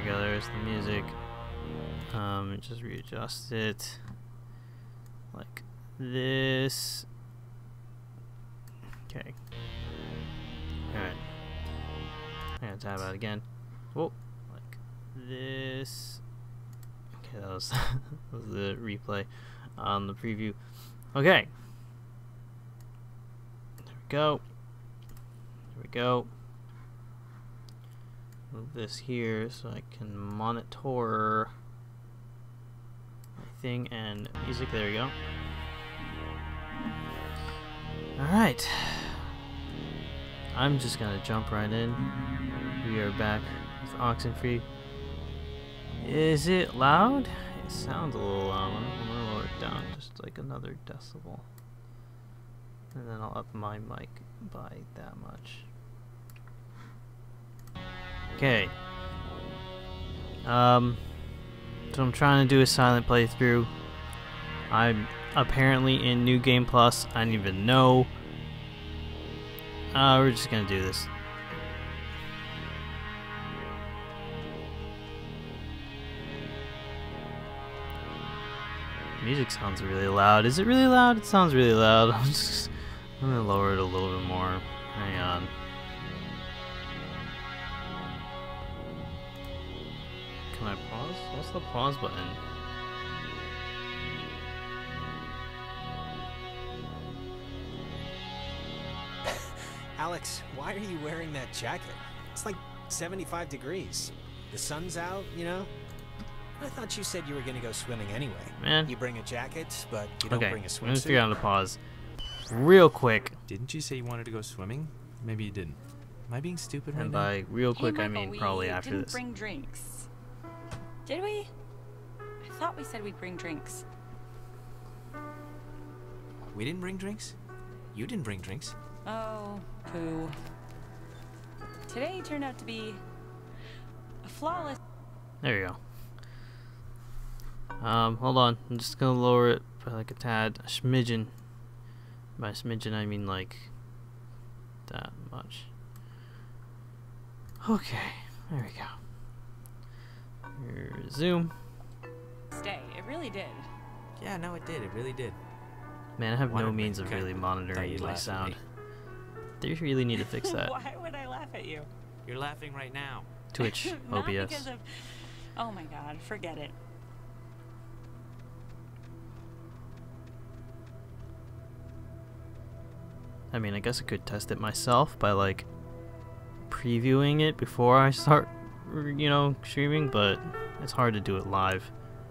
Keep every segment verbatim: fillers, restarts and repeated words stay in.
we go. There's the music. Um, just readjust it like this. Okay. Alright. I'm gonna tab out again. Whoa. Like this. Okay, that was, that was the replay on the preview. Okay. There we go. There we go. Move this here so I can monitor my thing and music. There we go. Alright. I'm just gonna jump right in. We are back with Oxenfree. Is it loud? It sounds a little loud. I'm gonna lower it down just like another decibel. And then I'll up my mic by that much. Okay. Um, so I'm trying to do a silent playthrough. I'm apparently in New Game Plus. I didn't even know. Uh, we're just gonna do this. Music sounds really loud. Is it really loud? It sounds really loud. I'm just, I'm gonna lower it a little bit more. Hang on. Can I pause? What's the pause button? Alex, why are you wearing that jacket? It's like seventy-five degrees. The sun's out, you know? I thought you said you were gonna go swimming anyway. Man. You bring a jacket, but you don't Okay, bring a let me figure swimsuit. out the pause. Real quick. Didn't you say you wanted to go swimming? Maybe you didn't. Am I being stupid right And now? by real quick, hey, I Michael, mean we probably after didn't this. bring drinks. Did we? I thought we said we'd bring drinks. We didn't bring drinks? You didn't bring drinks? Oh, poo. Today turned out to be a flawless. There you go. Um, hold on. I'm just gonna lower it by like a tad, a smidgen. By smidgen, I mean like that much. Okay, there we go. Zoom. Stay. It really did. Yeah, no, it did. It really did. Man, I have no Wonderful. means of Okay. really Thought monitoring you'd my laugh at sound. me. They really need to fix that. Why would I laugh at you? You're laughing right now. Twitch, Not O B S. because of. Oh my God! Forget it. I mean, I guess I could test it myself by like previewing it before I start, you know, streaming, but it's hard to do it live.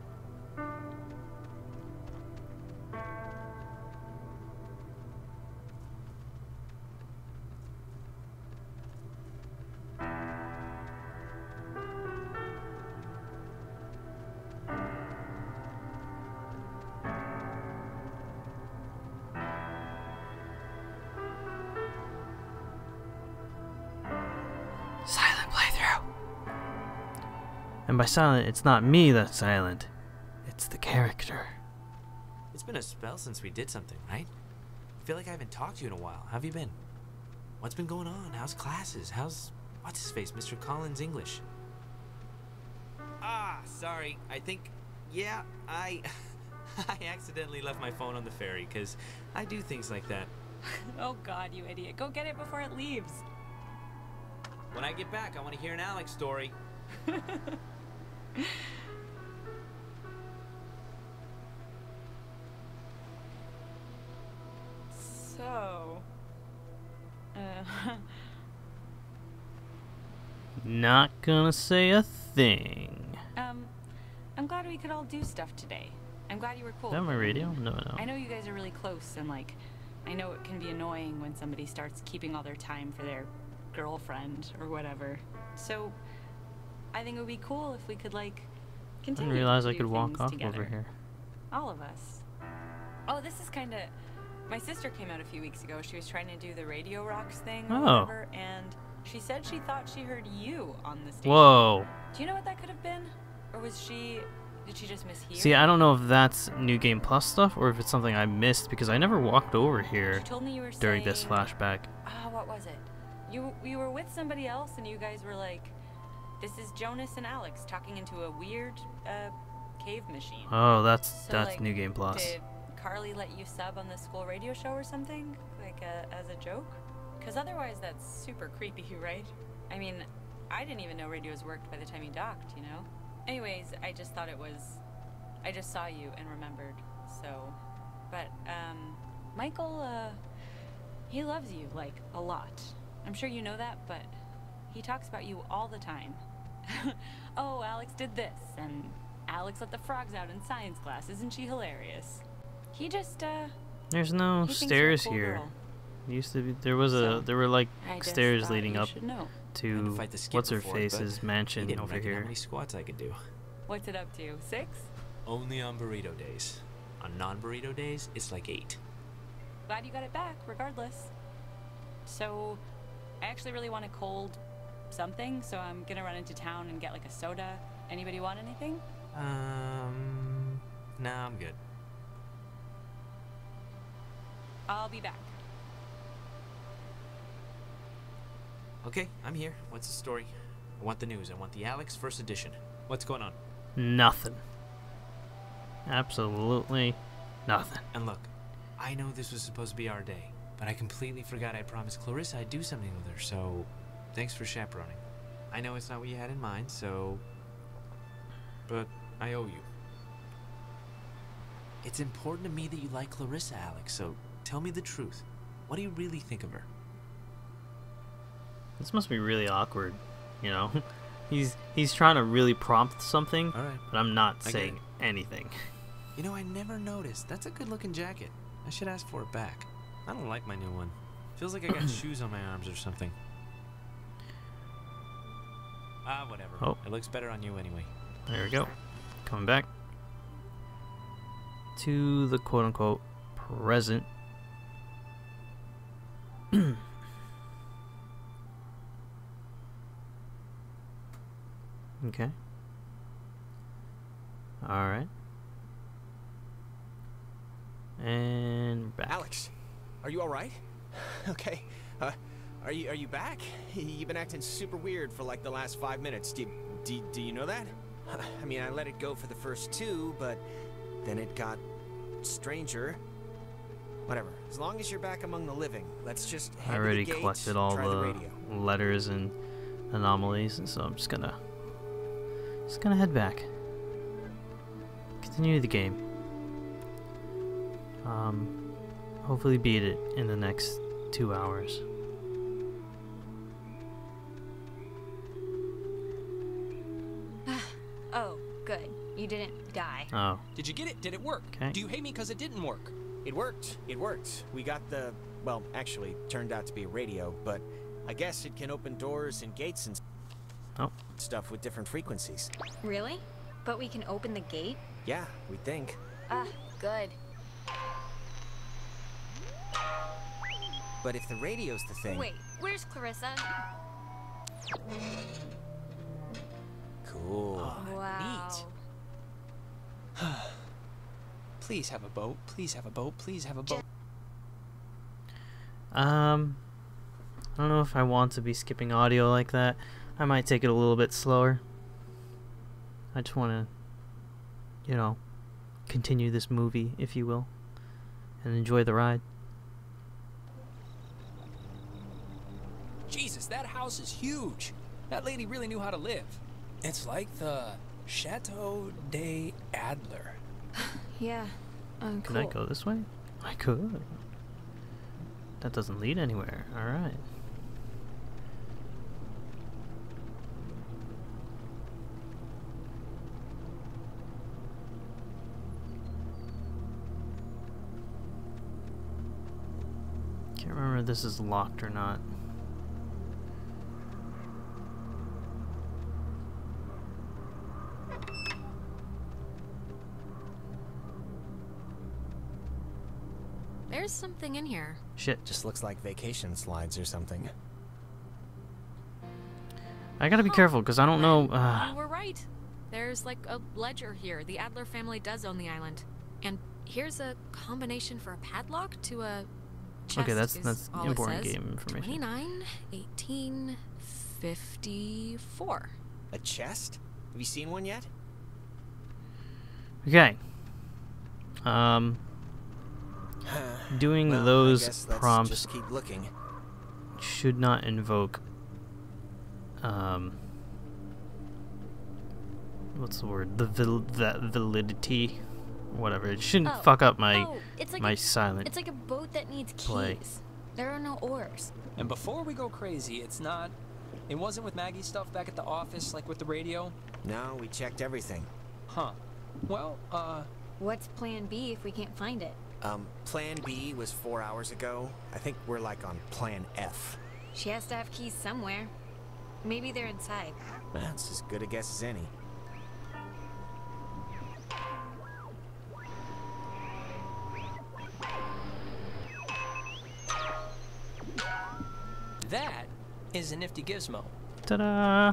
Silent playthrough. And by silent, it's not me that's silent. It's the character. It's been a spell since we did something, right? I feel like I haven't talked to you in a while. How have you been? What's been going on? How's classes? How's... what's his face? Mister Collins English? Ah, sorry. I think... yeah, I... I accidentally left my phone on the ferry, because I do things like that. Oh God, you idiot! Go get it before it leaves. When I get back, I want to hear an Alex story. So. Uh. Not gonna say a thing. um, I'm glad we could all do stuff today. I'm glad you were cool. Is that my radio? No, no. I know you guys are really close, and like, I know it can be annoying when somebody starts keeping all their time for their girlfriend or whatever. So, I think it would be cool if we could like I continue. didn't realize to I do could walk things off together. over here. All of us. Oh, this is kind of. My sister came out a few weeks ago. She was trying to do the Radio Rocks thing or Oh. whatever, and she said she thought she heard you on the station. Whoa. Do you know what that could have been? Or was she... Did she just mishear? See, I don't know if that's New Game Plus stuff or if it's something I missed because I never walked over here She told me you were during this saying- flashback. Ah, what was it? You you were with somebody else and you guys were like This is Jonas and Alex talking into a weird, uh, cave machine. Oh, that's So, that's like, New Game Plus. Did Carly let you sub on the school radio show or something? Like, uh, as a joke? Because otherwise that's super creepy, right? I mean, I didn't even know radios worked by the time you docked, you know? Anyways, I just thought it was... I just saw you and remembered, so... But, um, Michael, uh, he loves you, like, a lot. I'm sure you know that, but he talks about you all the time. Oh, Alex did this, and Alex let the frogs out in science class. Isn't she hilarious? He just, uh... There's no he thinks you're a stairs cool here. girl. Used to be there was a So, there were like I just stairs thought leading you up should know. Tried to to fight the skip what's her before, but face's He mansion didn't over reckon how here. many squats I could do. What's it up to? Six? Only on burrito days. On non-burrito days, it's like eight. Glad you got it back, regardless. So, I actually really want a cold something, so I'm gonna run into town and get like a soda. Anybody want anything? Um, nah, I'm good. I'll be back. Okay, I'm here. What's the story? I want the news. I want the Alex first edition. What's going on? Nothing. Absolutely nothing. And look, I know this was supposed to be our day, but I completely forgot I promised Clarissa I'd do something with her, so thanks for chaperoning. I know it's not what you had in mind, so... but I owe you. It's important to me that you like Clarissa, Alex, so tell me the truth. What do you really think of her? This must be really awkward, you know? he's he's trying to really prompt something, Alright. but I'm not I get saying anything. You know, I never noticed. That's a good-looking jacket. I should ask for it back. I don't like my new one. Feels like I got shoes on my arms or something. Ah, whatever. Oh. It looks better on you anyway. There we go. Coming back to the quote-unquote present. Okay. All right. And back. Alex, are you all right? Okay. Uh, are you are you back? You've been acting super weird for like the last five minutes. Do do do you know that? I mean, I let it go for the first two, but then it got stranger. Whatever. As long as you're back among the living, let's just I head already to the gate, collected all try the, the, radio. letters and anomalies, and so I'm just gonna just gonna head back. Continue the game. Um, hopefully beat it in the next two hours. Oh, good. You didn't die. Oh, Did you get it? Did it work? okay. Do you hate me because it didn't work? It worked. It worked. We got the, well, actually, turned out to be a radio, but I guess it can open doors and gates and Oh. stuff with different frequencies. Really? But we can open the gate? Yeah, we think. Ah, good. But if the radio's the thing... Wait, where's Clarissa? Cool. Wow. Please have a boat. Please have a boat. Please have a boat. Um, I don't know if I want to be skipping audio like that. I might take it a little bit slower. I just want to, you know, continue this movie, if you will, and enjoy the ride. Jesus, that house is huge. That lady really knew how to live. It's like the Chateau de Adler. Yeah. Um, Can cool. I go this way? I could. That doesn't lead anywhere. Alright. Can't remember if this is locked or not. There's something in here. Shit. Just looks like vacation slides or something. I gotta be careful because I don't know. Uh, You were right. There's like a ledger here. The Adler family does own the island. And here's a combination for a padlock to a chest. Okay, that's- is that's all it important says. game information. twenty-nine, eighteen, fifty-four. A chest? Have you seen one yet? Okay. Um, doing Well, I those guess let's prompts just keep looking. should not invoke, um, what's the word? The val that validity, whatever. It shouldn't Oh. fuck up my oh, it's like my a, silent. it's like a boat that needs keys. play. There are no oars. And before we go crazy, it's not... It wasn't with Maggie's stuff back at the office, like with the radio? No, we checked everything. Huh. Well, uh... What's plan B if we can't find it? Um, plan B was four hours ago. I think we're like on plan F. She has to have keys somewhere. Maybe they're inside. That's as good a guess as any. that is a nifty gizmo. Ta-da!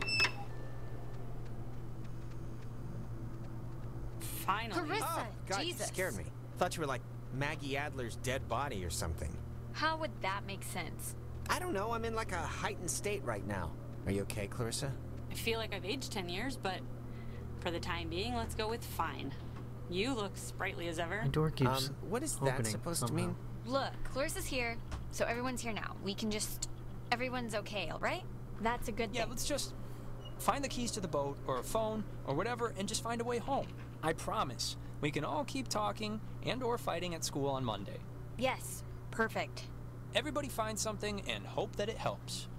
Finally. Carissa, Oh, God, you Jesus. scared me. Thought you were like Maggie Adler's dead body or something. How would that make sense? I don't know, I'm in like a heightened state right now. Are you okay, Clarissa? I feel like I've aged ten years, but for the time being, let's go with fine. You look sprightly as ever. My door keeps Um, what is that opening supposed somehow. to mean? Look, Clarissa's here, so everyone's here now. We can just... Everyone's okay, alright? That's a good Yeah, thing. let's just find the keys to the boat, or a phone, or whatever, and just find a way home. I promise. We can all keep talking and or fighting at school on Monday. Yes, perfect. Everybody find something and hope that it helps.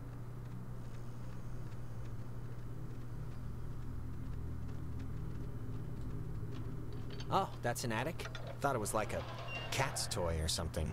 Oh, that's an attic? Thought it was like a cat's toy or something.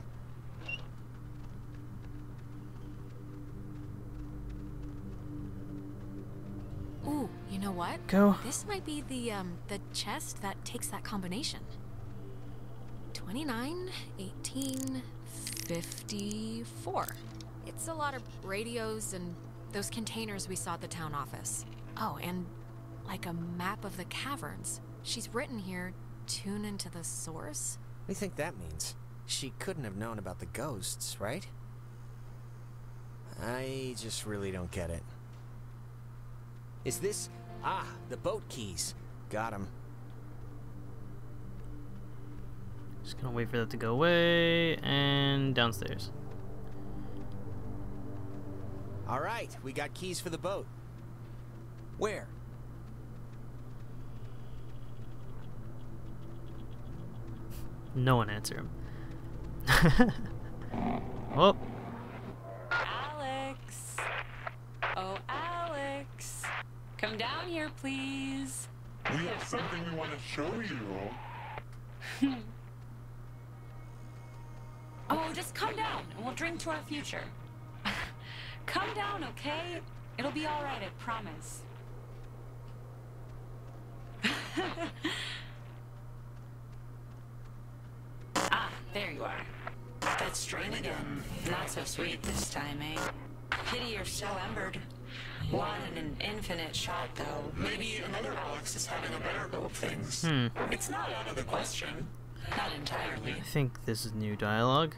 Ooh, you know what? Go. This might be the um the chest that takes that combination. twenty-nine, eighteen, fifty-four. It's a lot of radios and those containers we saw at the town office. Oh, and like a map of the caverns. She's written here, tune into the source. What do you think that means? She couldn't have known about the ghosts, right? I just really don't get it. Is this... Ah, the boat keys. Got 'em. Just gonna wait for that to go away and downstairs. All right, we got keys for the boat. Where? No one answer him. Oh, Alex! Oh, Alex! Come down here, please. We have something we want to show you. Oh, just come down and we'll drink to our future. Come down, okay? It'll be all right, I promise. Ah, there you are. That strain again. Not so sweet this time, eh? Pity you're so embered. One in an infinite shot, though. Maybe another Alex is having a better go of things. hmm. It's not out of the question. Not entirely. I think this is new dialogue.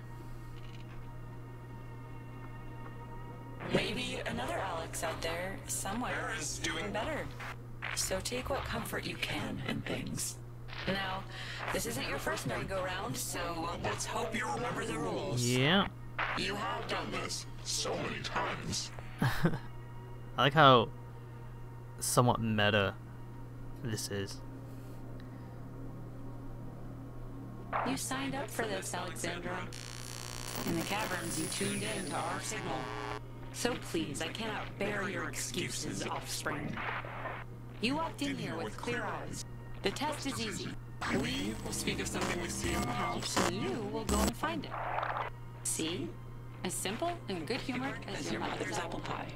Maybe another Alex out there somewhere is doing better. So take what comfort you can in things. Now, this isn't your first merry-go-round, so let's hope you remember the rules. Yeah. You have done Done this so many times. I like how somewhat meta this is. You signed up for this, Alexandra. In the caverns, you tuned in to our signal. So please, I cannot bear your excuses, offspring. You walked in here with clear eyes. The test is easy. We will speak of something we see in the house, and you will go and find it. See? As simple and good-humored as your mother's apple pie.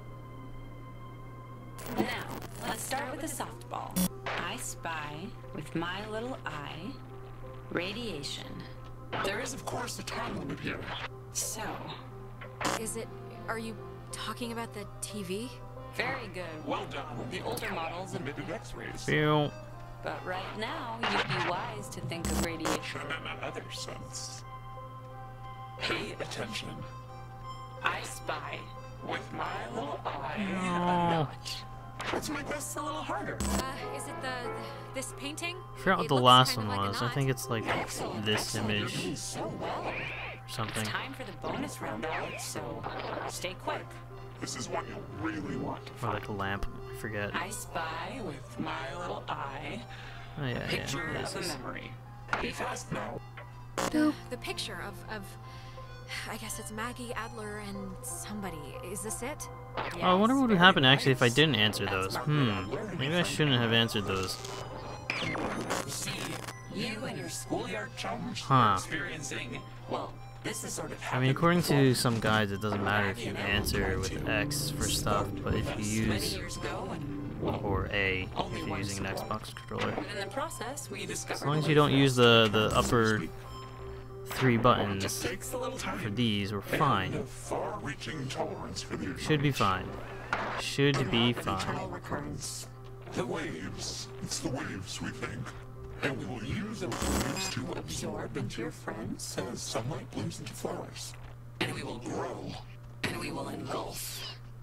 Now, let's start with the softball. I spy, with my little eye, radiation. There is, of course, a time limit here. So, Is it are you talking about the T V? very good. Well done. The older models of Emitted X-rays. Pew. But right now, you'd be wise to think of radiation. And in another sense. Pay attention. I spy, With my little eye. Oh. Let's make this a little harder. Uh, is it the, the this painting? I forgot what It the looks last kind one of like a was. I knot. think it's like this image So well. or something. Time for the bonus round, Alex, so stay quick. This is one you really want to Or find. like a lamp. I forget. I spy with my little eye Oh yeah, a yeah. picture This of a is- memory. Be fast now. The, the picture of, of, I guess it's Maggie Adler and somebody. Is this it? Oh, I wonder what would happen actually if I nice. didn't answer those. Hmm. Maybe I shouldn't have answered those. See, you and your schoolyard chums Huh. are experiencing, well, this is sort of I mean, according to some guides, it doesn't matter if you answer with X for stuff, but if you many use years ago, and or A if you're using an Xbox controller. in the process, we discovered As long as you don't use the the upper three buttons Takes a little for time. these, we're fine. And a far-reaching tolerance for the Should be fine. Should be fine. eternal recurrence. The waves. It's the waves, we think. And we will use those waves to absorb into your friends as sunlight blooms into flowers. And we will grow. And we will engulf.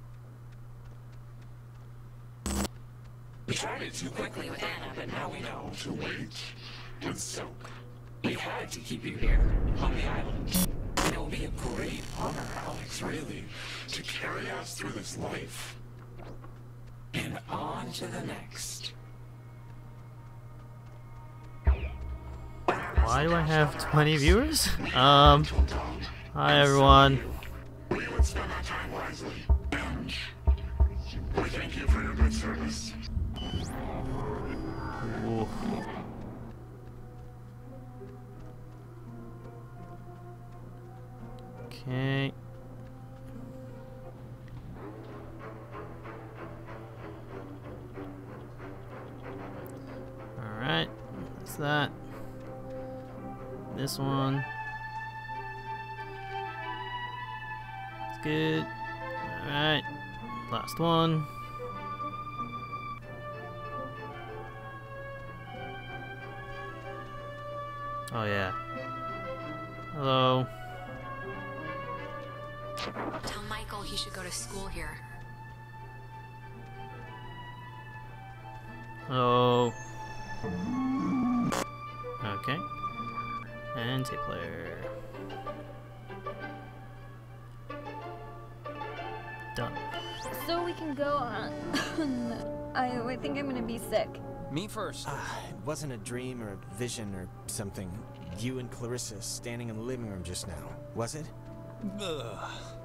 We tried it too quickly with Anna, but now we know. To wait and soak. We had to keep you here, on the island. And it will be a great honor, Alex, really, To carry us through this life. and on to the next. Why do I have twenty viewers? Um, hi everyone. We would spend our time wisely. And we thank you for your good service. Ooh. Okay. Alright, that's that. This one. It's good. Alright. Last one. Oh yeah. Hello. Tell Michael he should go to school here. Hello. Okay. And tape player. Done. So we can go on. I, I think I'm gonna be sick. Me first. Ah, it wasn't a dream or a vision or something. You and Clarissa standing in the living room just now, was it? Ugh.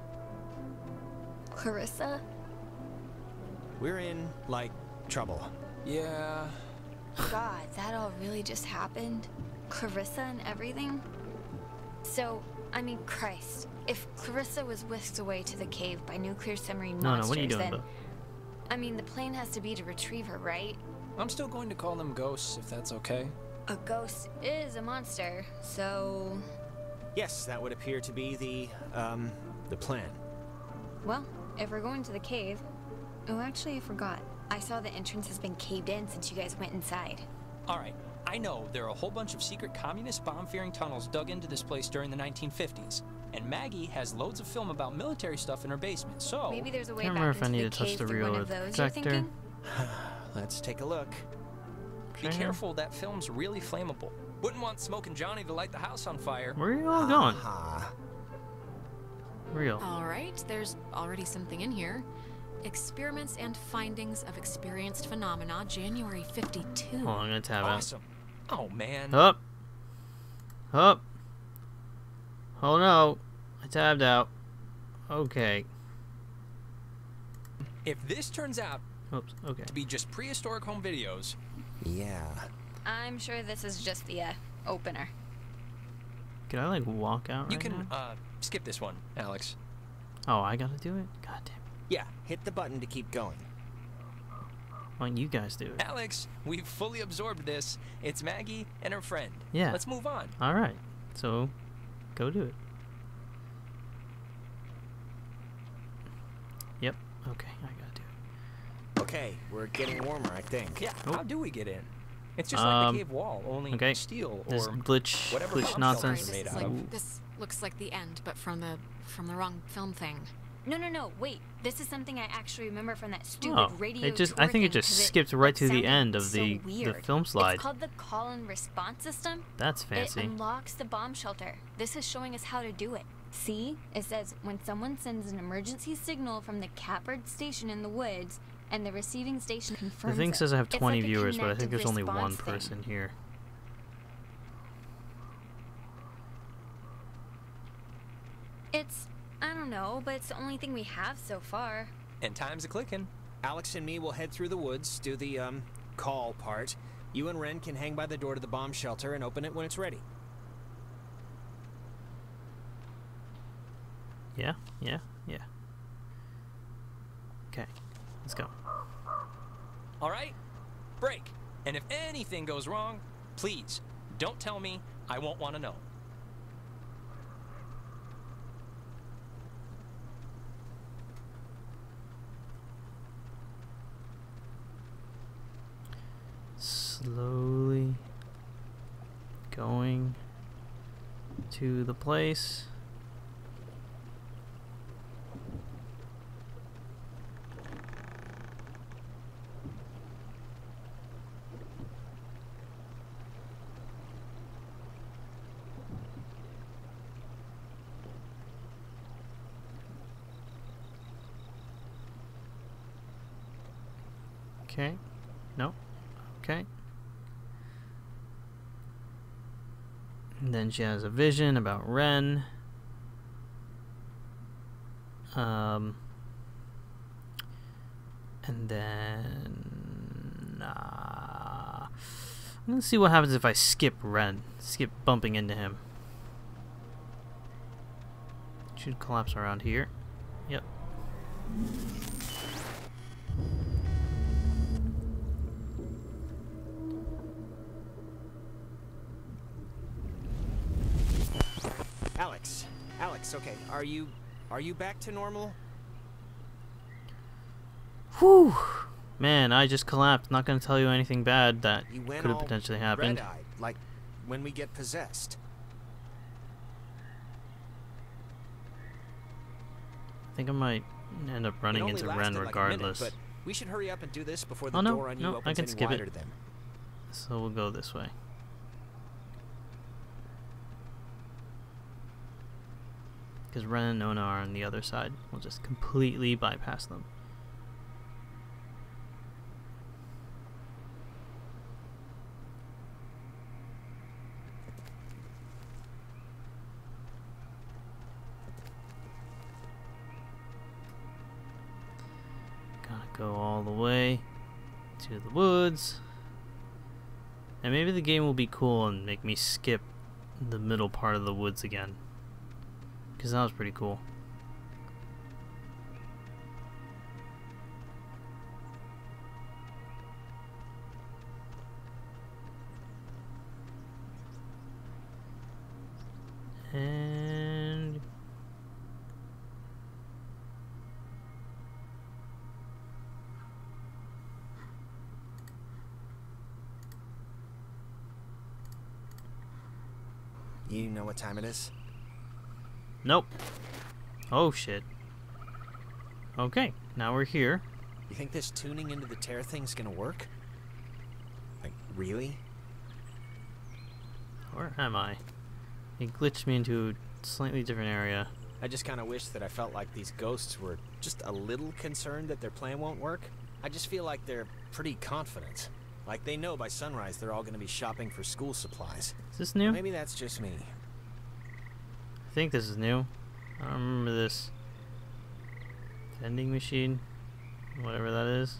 Clarissa? We're in, like, trouble. Yeah. God, that all really just happened? Clarissa and everything? So, I mean, Christ. If Clarissa was whisked away to the cave by nuclear submarine No, no, monsters, what are you doing, then... Bill? I mean, the plan has to be to retrieve her, right? I'm still going to call them ghosts if that's okay. A ghost is a monster, so... Yes, that would appear to be the, um, the plan. Well, if we're going to the cave... Oh, actually, I forgot. I saw the entrance has been caved in since you guys went inside. Alright, I know there are a whole bunch of secret communist bomb-fearing tunnels dug into this place during the nineteen fifties. And Maggie has loads of film about military stuff in her basement, so... Maybe there's a way Can't back remember if I into need the to touch cave the through reel one of with those, you're projector. thinking? Let's take a look. Be Okay. careful, that film's really flammable. Wouldn't want Smoke and Johnny to light the house on fire. Where are you all going? Ah, Real. All right, there's already something in here. Experiments and findings of experienced phenomena, January fifty-two. Hold on, I'm gonna tab Awesome. Oh, man. out. Up. Up. Oh no. I tabbed out. Okay. If this turns out Oops. Okay. to be just prehistoric home videos, yeah. I'm sure this is just the, uh, opener. Can I like walk out right you can, now? uh, skip this one, Alex. Oh, I gotta do it? God damn. Yeah, hit the button to keep going. Why don't you guys do it? Alex, we've fully absorbed this. It's Maggie and her friend. Yeah. Let's move on. Alright. So, go do it. Yep. Okay, I gotta do it. Okay, we're getting warmer, I think. Yeah, Oh. how do we get in? It's just like Um, the cave wall, only okay. steel This or glitch, whatever glitch bomb nonsense. shelters This, are made is out like, of. this looks like the end, but from the from the wrong film thing. No, no, no, wait. This is something I actually remember from that stupid Oh, radio it just tour I think it thing, just 'cause skipped right it to the sounded end of so the the weird. film slide. It's called the call and response system. That's It fancy. unlocks the bomb shelter. This is showing us how to do it. See? It says when someone sends an emergency signal from the Catbird station in the woods and the receiving station The confirms thing it. says I have It's twenty like a viewers, but I think connected there's only one response thing. person here. It's, I don't know, but it's the only thing we have so far. And time's a clicking. Alex and me will head through the woods, do the, um, call part. You and Ren can hang by the door to the bomb shelter and open it when it's ready. Yeah, yeah, yeah. Okay, let's go. All right? Break. And if anything goes wrong, please, don't tell me. I won't want to know. Slowly going to the place. Okay. No. Okay. And then she has a vision about Ren. Um, and then uh, let's see what happens if I skip Ren. Skip bumping into him. Should collapse around here. Yep. Alex, Alex, okay, are you, are you back to normal? Whew. Man, I just collapsed. Not gonna tell you anything bad that You went could have all potentially happened. red-eyed, like when we get possessed. I think I might end up running It only into lasted Ren like a regardless. minute, but we should hurry up and do this before the Oh, no, door on you no, I opens can any skip it. wider to them. So we'll go this way. Because Ren and Nona are on the other side. We'll just completely bypass them. Gotta go all the way to the woods. And maybe the game will be cool and make me skip the middle part of the woods again. Because that was pretty cool. And You know what time it is? nope. Oh shit. Okay, now we're here. You think this tuning into the tear thing's gonna work? Like, really? Where am I? It glitched me into a slightly different area. I just kind of wish that I felt like these ghosts were just a little concerned that their plan won't work. I just feel like they're pretty confident. Like they know by sunrise they're all gonna be shopping for school supplies. Is this new? Maybe that's just me. I think this is new. I don't remember this. Vending machine. Whatever that is.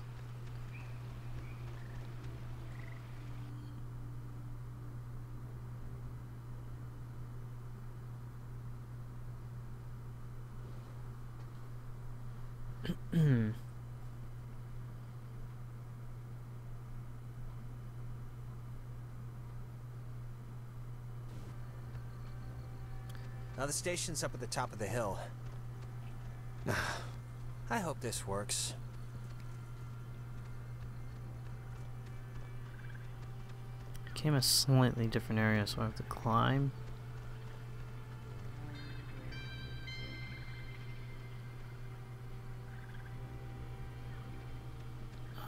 Now the station's up at the top of the hill. I hope this works. Came a slightly different area, so I have to climb.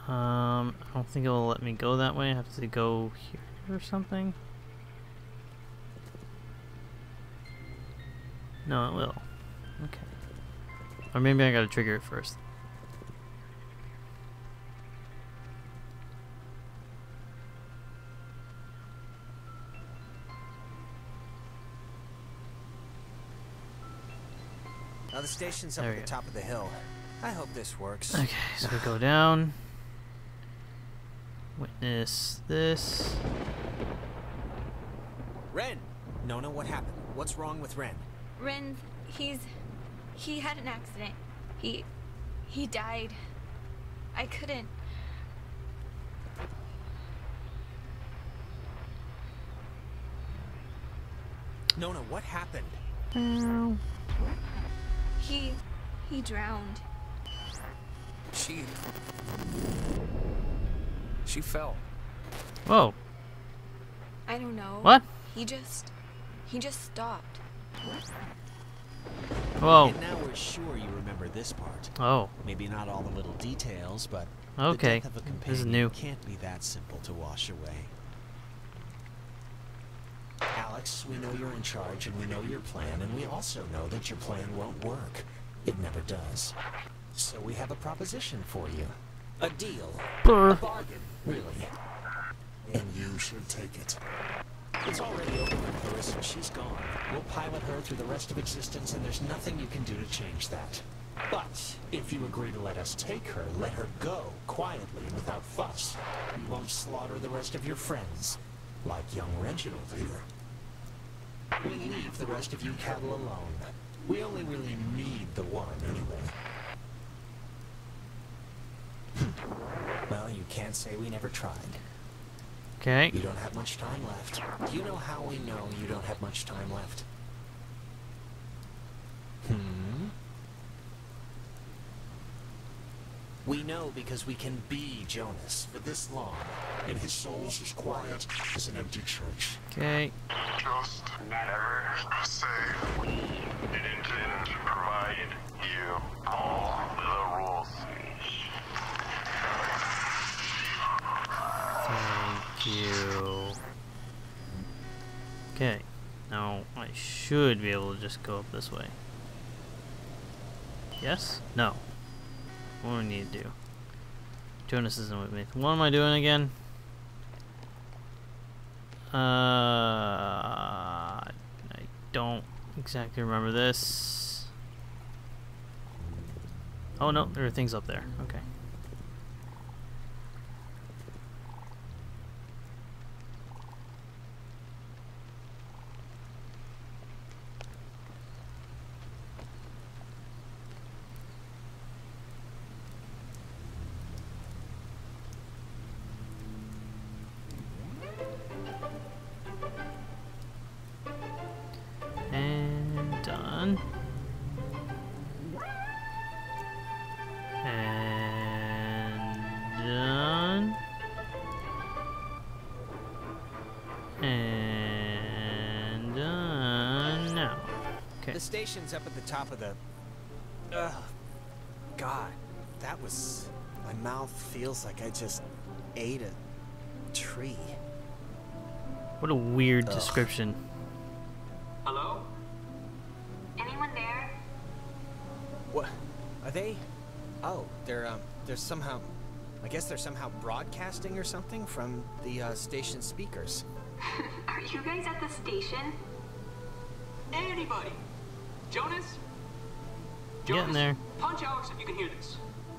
Um, I don't think it'll let me go that way. I have to go here or something. No, it will. Okay. Or maybe I gotta trigger it first. Now the station's up There at we the go. top of the hill. I hope this works. Okay, so we go down. Witness this. Ren! Nona, what happened? What's wrong with Ren? Ren, he's... he had an accident. He... he died. I couldn't... Nona, what happened? He... he drowned. She... She fell. Whoa. I don't know. What? He just... he just stopped. Whoa. And now we're sure you remember this part. Oh. Maybe not all the little details, but Okay. the death of a This is companion new. can't be that simple to wash away. Alex, we know you're in charge and we know your plan, and we also know that your plan won't work. It never does. So we have a proposition for you. A deal. Brr. A bargain, really. And you should take it. It's already over with Clarissa. She's gone. We'll pilot her through the rest of existence, and there's nothing you can do to change that. But if you agree to let us take her, let her go, quietly, without fuss. We won't slaughter the rest of your friends, like young Reginald here. We leave the rest of you cattle alone. We only really need the one, anyway. Well, you can't say we never tried. Okay. You don't have much time left. Do you know how we know you don't have much time left? Hmm? We know because we can be Jonas for this long, And his soul's as quiet as an empty church. Okay. Just never say we didn't provide you all the rules. Thank you. Okay. Now I should be able to just go up this way. Yes? No. What do I need to do? Jonas isn't with me. What am I doing again? Uh, I don't exactly remember this. Oh no, there are things up there. Okay. And done. And done. And done now. Okay. The station's up at the top of the... Ugh. God, that was... My mouth feels like I just ate a tree. What a weird Ugh. description. Hello? Anyone there? What? Are they? Oh, they're um, they're somehow. I guess they're somehow broadcasting or something from the uh, station speakers. Are you guys at the station? Anybody? Jonas? Getting there. Punch Alex if you can hear this.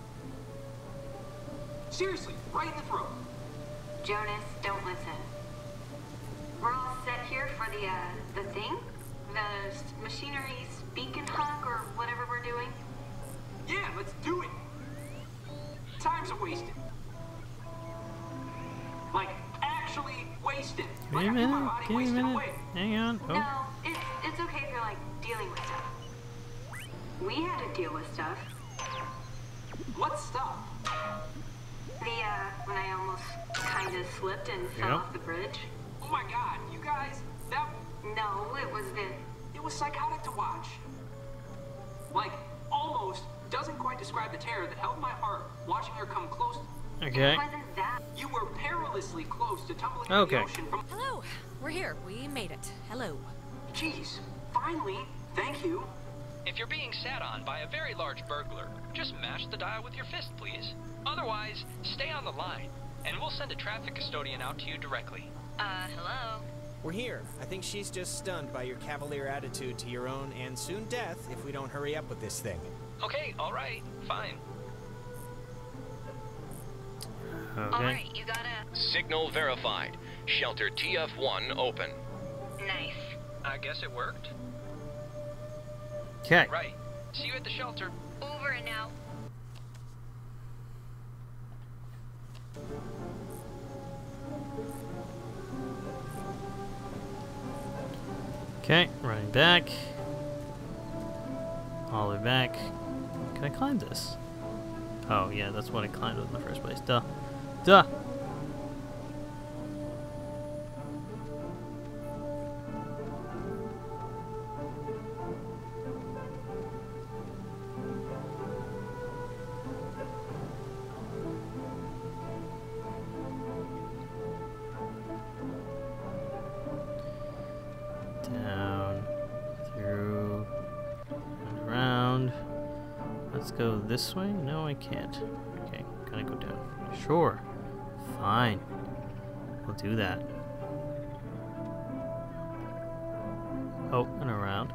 Seriously, right in the throat. Jonas, don't listen. We're all set here for the, uh, the thing? The s- machinery speak and hug or whatever we're doing? Yeah, let's do it. Time's a wasted. Like, actually wasted. Wait Like, a I feel my minute. body Give me a wasting minute. away. Hang on. Oh. No, it's, it's okay if you're, like, dealing with stuff. We had to deal with stuff. What stuff? The, uh, when I almost kinda slipped and fell Yep. off the bridge. Oh my god, you guys, that No, it was the... it was psychotic to watch. Like, almost doesn't quite describe the terror that held my heart watching her come close Okay. It wasn't that. You were perilously close to tumbling Okay. into the ocean from... Hello. We're here. We made it. Hello. Jeez, finally. Thank you. If you're being sat on by a very large burglar, just mash the dial with your fist, please. Otherwise, stay on the line, and we'll send a traffic custodian out to you directly. Uh, hello? We're here. I think she's just stunned by your cavalier attitude to your own and soon death if we don't hurry up with this thing. Okay, all right, fine. Okay. Alright, you gotta... Signal verified. Shelter T F one open. Nice. I guess it worked. Okay. Right. See you at the shelter. Over and out. Okay, running back. All the way back. Can I climb this? Oh, yeah, that's what I climbed with in the first place. Duh. Duh! Down, through, and around. Let's go this way? No, I can't. Okay, gotta go down. Sure. Fine. We'll do that. Oh, and around.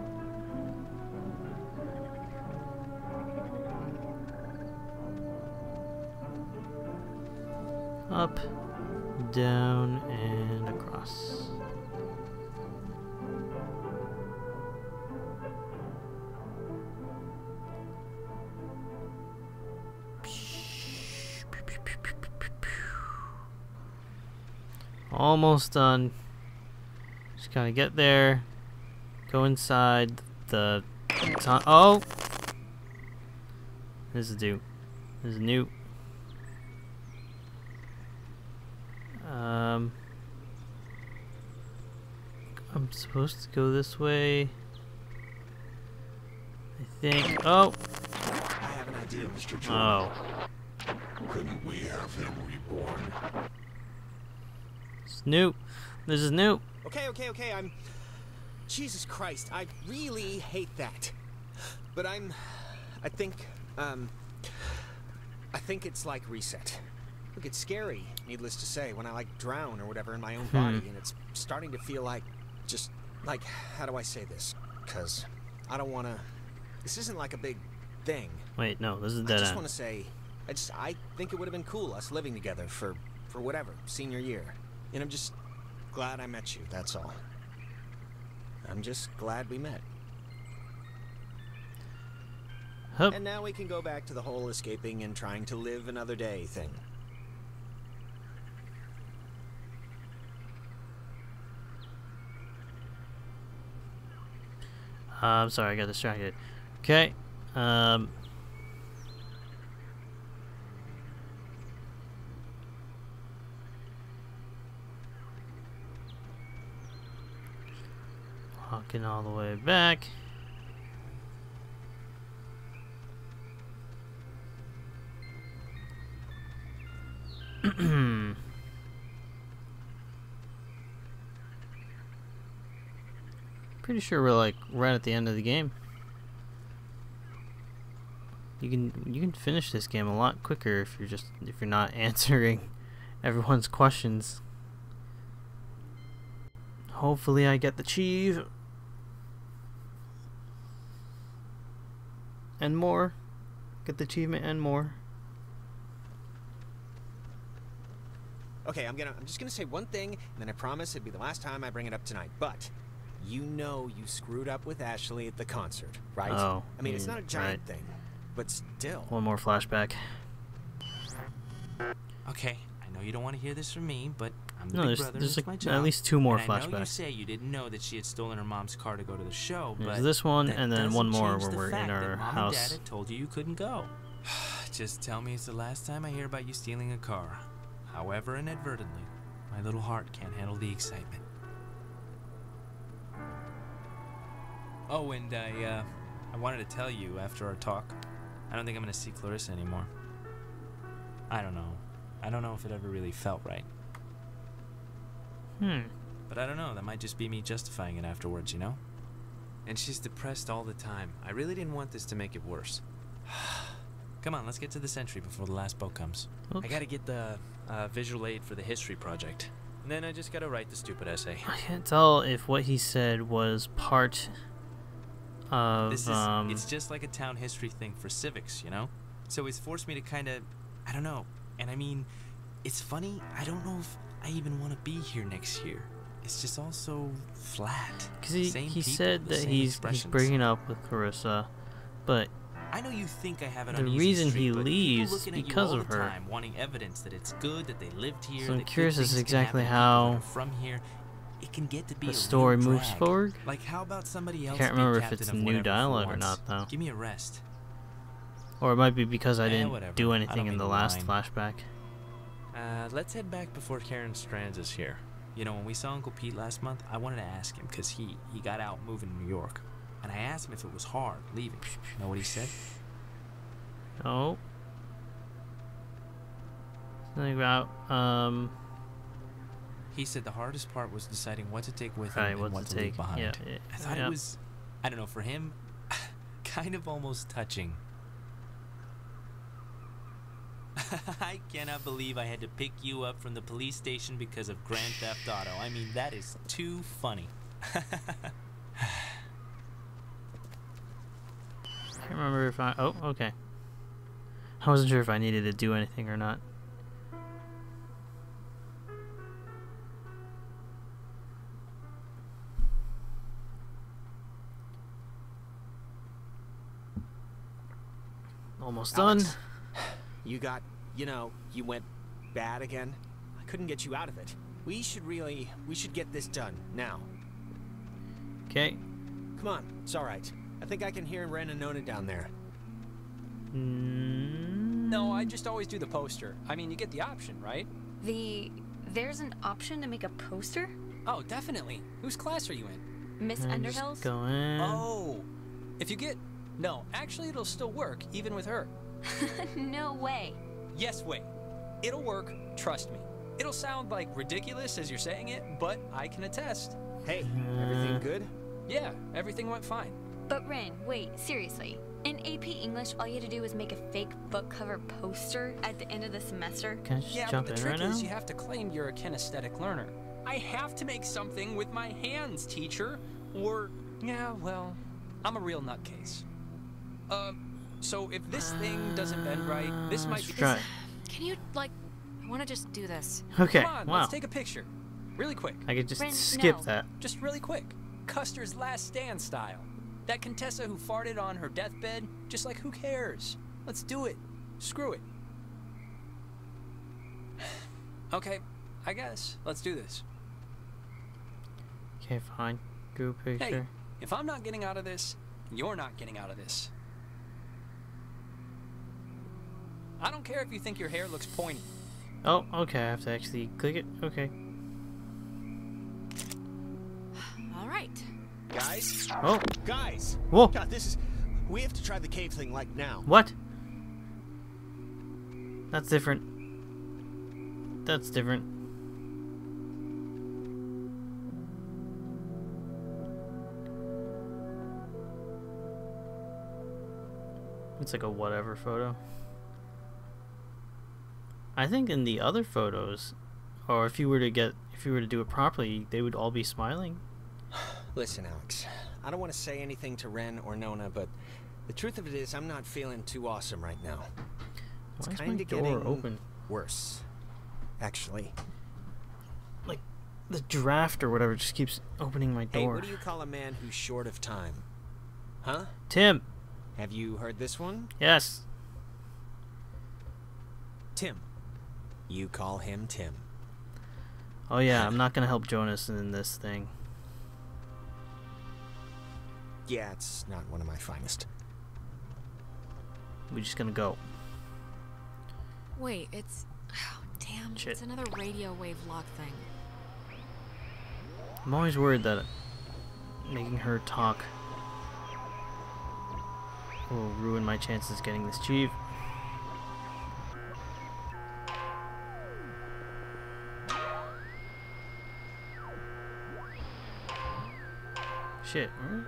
Up, down, and across. Almost done. Just gotta get there. Go inside the. Ton oh! This is new. This is new. Um. I'm supposed to go this way. I think. Oh! I have an idea, Mister Jordan. Oh. Couldn't we have him reborn? It's new. This is new. Okay, okay, okay, I'm... Jesus Christ, I really hate that. But I'm... I think, um... I think it's like reset. Look, it's scary, needless to say, when I, like, drown or whatever in my own Hmm. body, and it's starting to feel like... Just, like, how do I say this? Because I don't want to... This isn't like a big thing. Wait, no, this is I dead just end. want to say... I just... I think it would have been cool, us living together for... For whatever, senior year. And I'm just glad I met you, that's all. I'm just glad we met. Hup. And now we can go back to the whole escaping and trying to live another day thing. Uh, I'm sorry, I got distracted. Okay. Um. Walking all the way back. Pretty sure we're like right at the end of the game. You can you can finish this game a lot quicker if you're just if you're not answering everyone's questions. Hopefully I get the achieve and more. Get the achievement and more. Okay, I'm gonna I'm just gonna say one thing, and then I promise it'll be the last time I bring it up tonight. But you know you screwed up with Ashley at the concert, right? Oh, I mean, it's mm, not a giant right. thing, but still. One more flashback. Okay, I know you don't want to hear this from me, but I'm the No, big there's- brother. there's It's like my at job. least two more and I know you flashbacks. say you didn't know that she had stolen her mom's car to go to the show, There's but this one, that and then doesn't one more change where the we're in fact our that Mom house. And Dad had told you you couldn't go. Just tell me it's the last time I hear about you stealing a car, however inadvertently. My little heart can't handle the excitement. Oh, and I, uh, I wanted to tell you after our talk, I don't think I'm gonna see Clarissa anymore. I don't know. I don't know if it ever really felt right. Hmm. But I don't know, that might just be me justifying it afterwards, you know? And she's depressed all the time. I really didn't want this to make it worse. Come on, let's get to the Sentry before the last boat comes. Oops. I gotta get the uh, visual aid for the history project. And then I just gotta write the stupid essay. I can't tell if what he said was part of, This is, um... it's just like a town history thing for civics, you know? So it's forced me to kinda, I don't know. And I mean, it's funny, I don't know if I even want to be here next year. It's just all so flat. Because he, Same he people, said the that same he's, he's expressions. breaking up with Clarissa, but I know you think I have an the uneasy reason streak, he but people leaves looking at you because all of the her. time, wanting evidence that it's good, that they lived here. So I'm that good curious as things to can exactly happen to people that how are from here. It can get to be the a story real moves drag. forward. Like how about somebody I else? can't be remember if captain it's of new whatever for dialogue or once? not, though. Give me a rest. Or it might be because I Eh, didn't whatever. do I anything don't in mean the to last whine. flashback. Uh, let's head back before Karen Strands is here. You know, when we saw Uncle Pete last month, I wanted to ask him because he, he got out moving to New York. And I asked him if it was hard leaving. You know what he said? No. Something about, um... He said the hardest part was deciding what to take with Right, him what and what to to, take. leave behind. Yeah, yeah, I thought yep. it was, I don't know, for him, kind of almost touching. I cannot believe I had to pick you up from the police station because of Grand Theft Auto. I mean, that is too funny. I can't remember if I... Oh, okay. I wasn't sure if I needed to do anything or not. Almost Alex, done. You got, you know, you went bad again. I couldn't get you out of it. We should really, we should get this done now. Okay. Come on, it's all right. I think I can hear Ren and Nona down there. Mm, No, I just always do the poster. I mean, you get the option, right? The... There's an option to make a poster? Oh, definitely. Whose class are you in? Miss I'm just Underhill's? going. Oh, if you get... No, actually it'll still work, even with her. No way. Yes, wait. It'll work, trust me. It'll sound like ridiculous as you're saying it, but I can attest. Hey, everything good? Yeah, everything went fine. But Ren, wait, seriously. In A P English, all you had to do was make a fake book cover poster at the end of the semester? Can I just Yeah, jump but the in trick right is now? you have to claim you're a kinesthetic learner. I have to make something with my hands, teacher, or... Yeah, well, I'm a real nutcase. Um, so if this thing doesn't bend right, this might Let's be... try. Can you, like, I want to just do this. Okay, Come on, wow. let's take a picture. Really quick. I could just Ren, skip no. that. Just really quick. Custer's Last Stand style. That Contessa who farted on her deathbed, just like who cares? Let's do it. Screw it. Okay, I guess. Let's do this. Okay, fine. Group picture. Hey, if I'm not getting out of this, you're not getting out of this. I don't care if you think your hair looks pointy. Oh, okay. I have to actually click it. Okay. All right. Guys? Oh. Guys! Whoa. God, this is... We have to try the cave thing, like, now. What? That's different. That's different. It's like a whatever photo. I think in the other photos, or if you were to get, if you were to do it properly, they would all be smiling. Listen, Alex. I don't want to say anything to Ren or Nona, but the truth of it is I'm not feeling too awesome right now. It's Why is my kind of door getting open? worse, actually. Like the draft or whatever just keeps opening my Hey, door. what do you call a man who's short of time? Huh? Tim. Have you heard this one? Yes. Tim. You call him Tim. Oh yeah, I'm not gonna help Jonas in this thing. Yeah, it's not one of my finest. We're just gonna go. Wait, it's... Oh, damn. Shit. It's another radio wave lock thing. I'm always worried that making her talk will ruin my chances getting this chief. Shit. Right?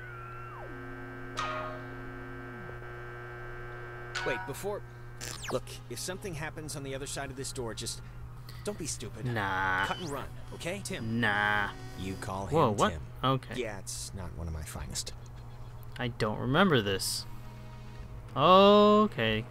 Wait, before... Look, if something happens on the other side of this door, just... Don't be stupid. Nah. Cut and run, okay, Tim? Nah. You call him Whoa, what? Tim. Okay. Yeah, it's not one of my finest. I don't remember this. Okay.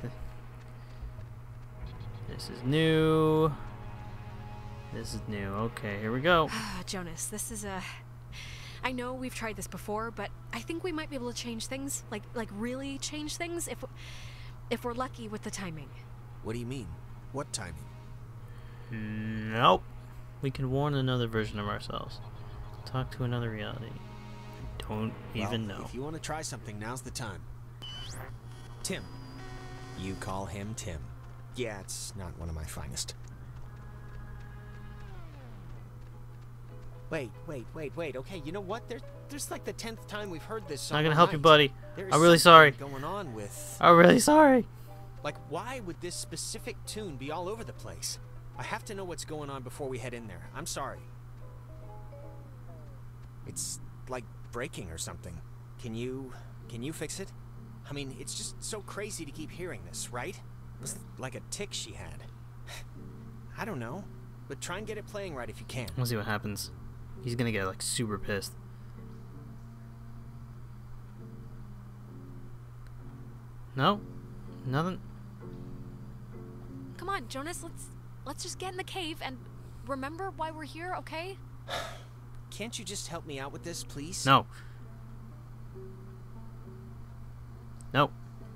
This is new. This is new. Okay, here we go. Jonas, this is a... I know we've tried this before, but I think we might be able to change things. Like, like really change things if, if we're lucky with the timing. What do you mean? What timing? Nope. We can warn another version of ourselves. Talk to another reality. I don't even well, know. If you want to try something, now's the time. Tim. You call him Tim. Yeah, it's not one of my finest. Wait, wait, wait, wait. Okay, you know what? There's, there's like the tenth time we've heard this song. Not gonna all help you, night. buddy. There's I'm really sorry. Going on with. I'm really sorry. Like, why would this specific tune be all over the place? I have to know what's going on before we head in there. I'm sorry. It's like breaking or something. Can you... can you fix it? I mean, it's just so crazy to keep hearing this, right? It's like a tick she had. I don't know. But try and get it playing right if you can. We'll see what happens. He's gonna get, like, super pissed. No? Nothing? Come on, Jonas, let's... Let's just get in the cave and remember why we're here, okay? Can't you just help me out with this, please? No. No.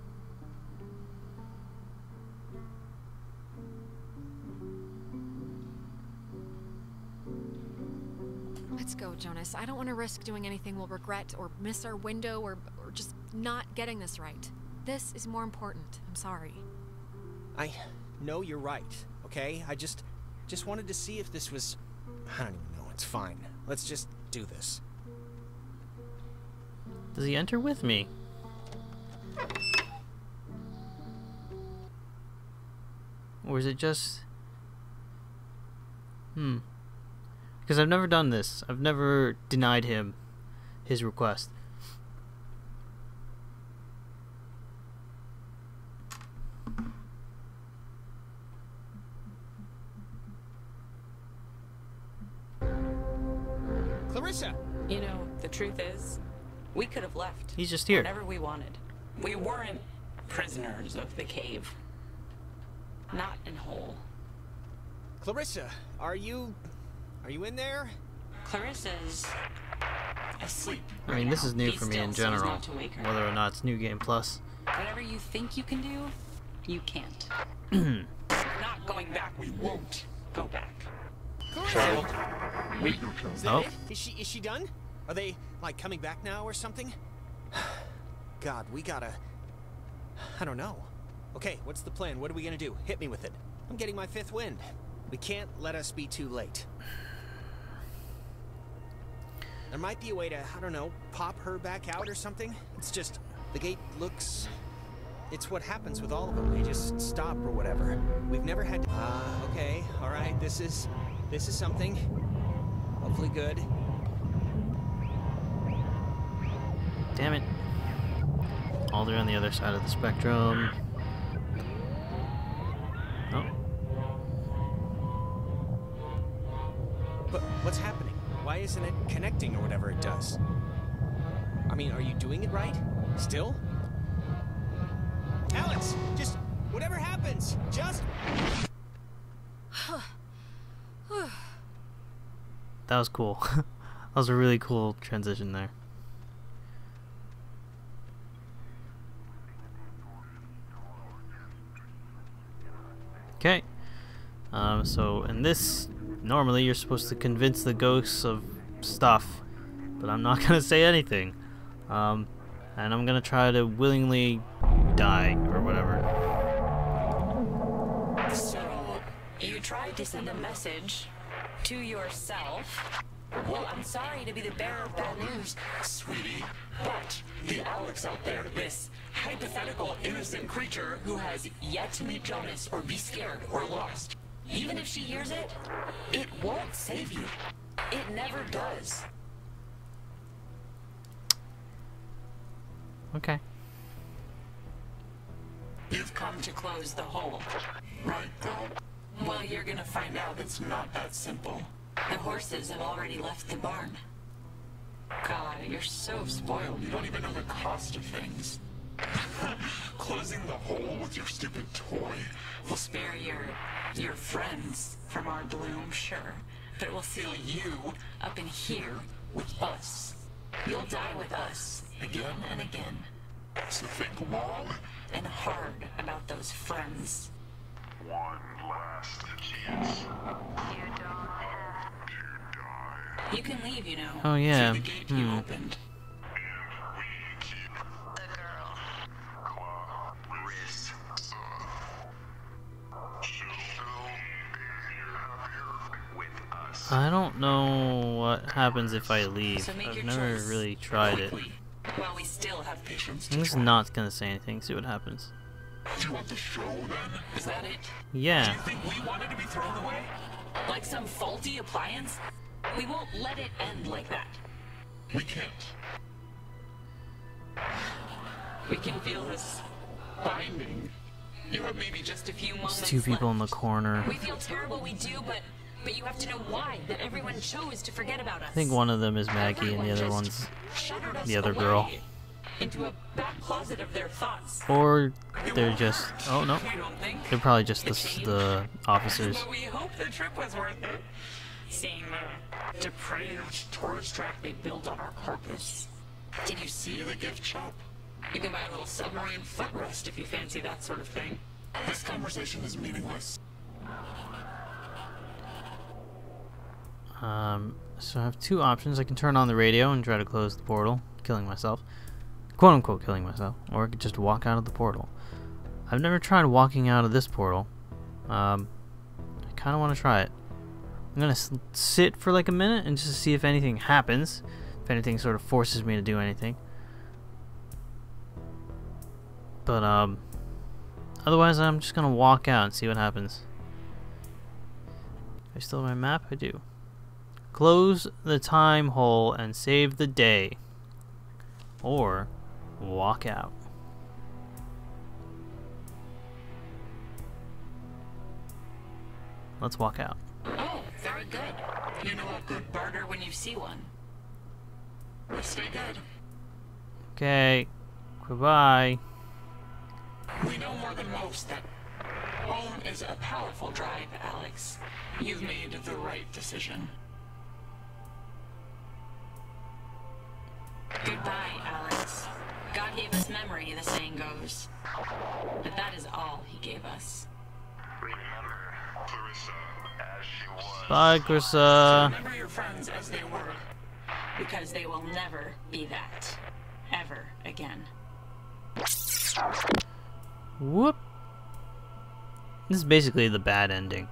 Let's go, Jonas. I don't want to risk doing anything we'll regret or miss our window or, or just not getting this right. This is more important. I'm sorry. I know you're right. Okay, I just, just wanted to see if this was... I don't even know, it's fine. Let's just do this. Does he enter with me? Or is it just... Hmm. Because I've never done this. I've never denied him his request. Clarissa! You know, the truth is, we could have left. He's just here. Whenever we wanted. We weren't prisoners of the cave. Not in whole. Clarissa, are you... are you in there? Clarissa's asleep. I mean, this is new Be for me still in so as general. not to wake her. Whether or not it's New Game Plus. Whatever you think you can do, you can't. We're not going back. We won't go back. Clarissa! Wait your turn. Is that Oh. it? Is she, is she done? Are they, like, coming back now or something? God, we gotta... I don't know. Okay, what's the plan? What are we gonna do? Hit me with it. I'm getting my fifth wind. We can't let us be too late. There might be a way to, I don't know, pop her back out or something. It's just, the gate looks... It's what happens with all of them. They just stop or whatever. We've never had to... Ah, uh, okay, alright, this is... This is something. Hopefully good. Damn it. All they're on the other side of the spectrum. Oh. But what's happening? Why isn't it connecting or whatever it does? I mean, are you doing it right? Still? Alex, just whatever happens, just... That was cool. That was a really cool transition there. Okay. Um, so in this, normally you're supposed to convince the ghosts of stuff, but I'm not gonna say anything. Um, and I'm gonna try to willingly die or whatever. So, you tried to send a message to yourself. Well, I'm sorry to be the bearer of bad news, Sweetie, but the Alex out there, this hypothetical innocent creature who has yet to meet Jonas or be scared or lost, even if she hears it, it won't save you. It never does. Okay. You've come to close the hole. Right, girl? Well, you're gonna find out it's not that simple. The horses have already left the barn. God, you're so spoiled. You don't even know the cost of things. Closing the hole with your stupid toy. We'll spare your... your friends from our bloom, sure. But we'll seal you up in here with us. You'll die with us, again and again. So think long and hard about those friends. One last chance. You don't have to die. You can leave, you know. Oh yeah. Through the gate Hmm. you opened. And we keep the girl. Clarissa. She'll still be here happier with us. I don't know what happens if I leave. So make I've your never choice really tried it. quickly, while we still have patience I'm to just try. not gonna say anything. See what happens. Do you want the show then? Is that it? Yeah. Do you think we wanted to be thrown away? Like some faulty appliance? We won't let it end like that. We can't. We can feel this binding. You have maybe just a few moments There's two people in the left. corner. We feel terrible, we do, but but you have to know why. That everyone chose to forget about us. I think one of them is Maggie and the other one's Shuttered us the other girl. away into a back closet of their thoughts. Or they're just... Oh no. You don't think? They're probably just the, s- the officers. But we hope the trip was worth it. Seeing the depraved tourist track they built on our corpus. Did you see the gift shop? You can buy a little submarine footrest if you fancy that sort of thing. This conversation is meaningless. Um, so I have two options. I can turn on the radio and try to close the portal, killing myself. Quote unquote killing myself. Or I could just walk out of the portal. I've never tried walking out of this portal. Um, I kind of want to try it. I'm going to sit for like a minute and just see if anything happens. If anything sort of forces me to do anything. But, um, otherwise I'm just going to walk out and see what happens. I still have my map? I do. Close the time hole and save the day. Or walk out. Let's walk out. Oh, very good. You know a good barter when you see one. Stay good. Okay. Goodbye. We know more than most that home is a powerful drive, Alex. You've made the right decision. Goodbye, Alex. God gave us memory, the saying goes. But that is all he gave us. Remember Clarissa as she was. Bye, Clarissa. Remember your friends as they were. Because they will never be that. Ever again. Whoop. This is basically the bad ending.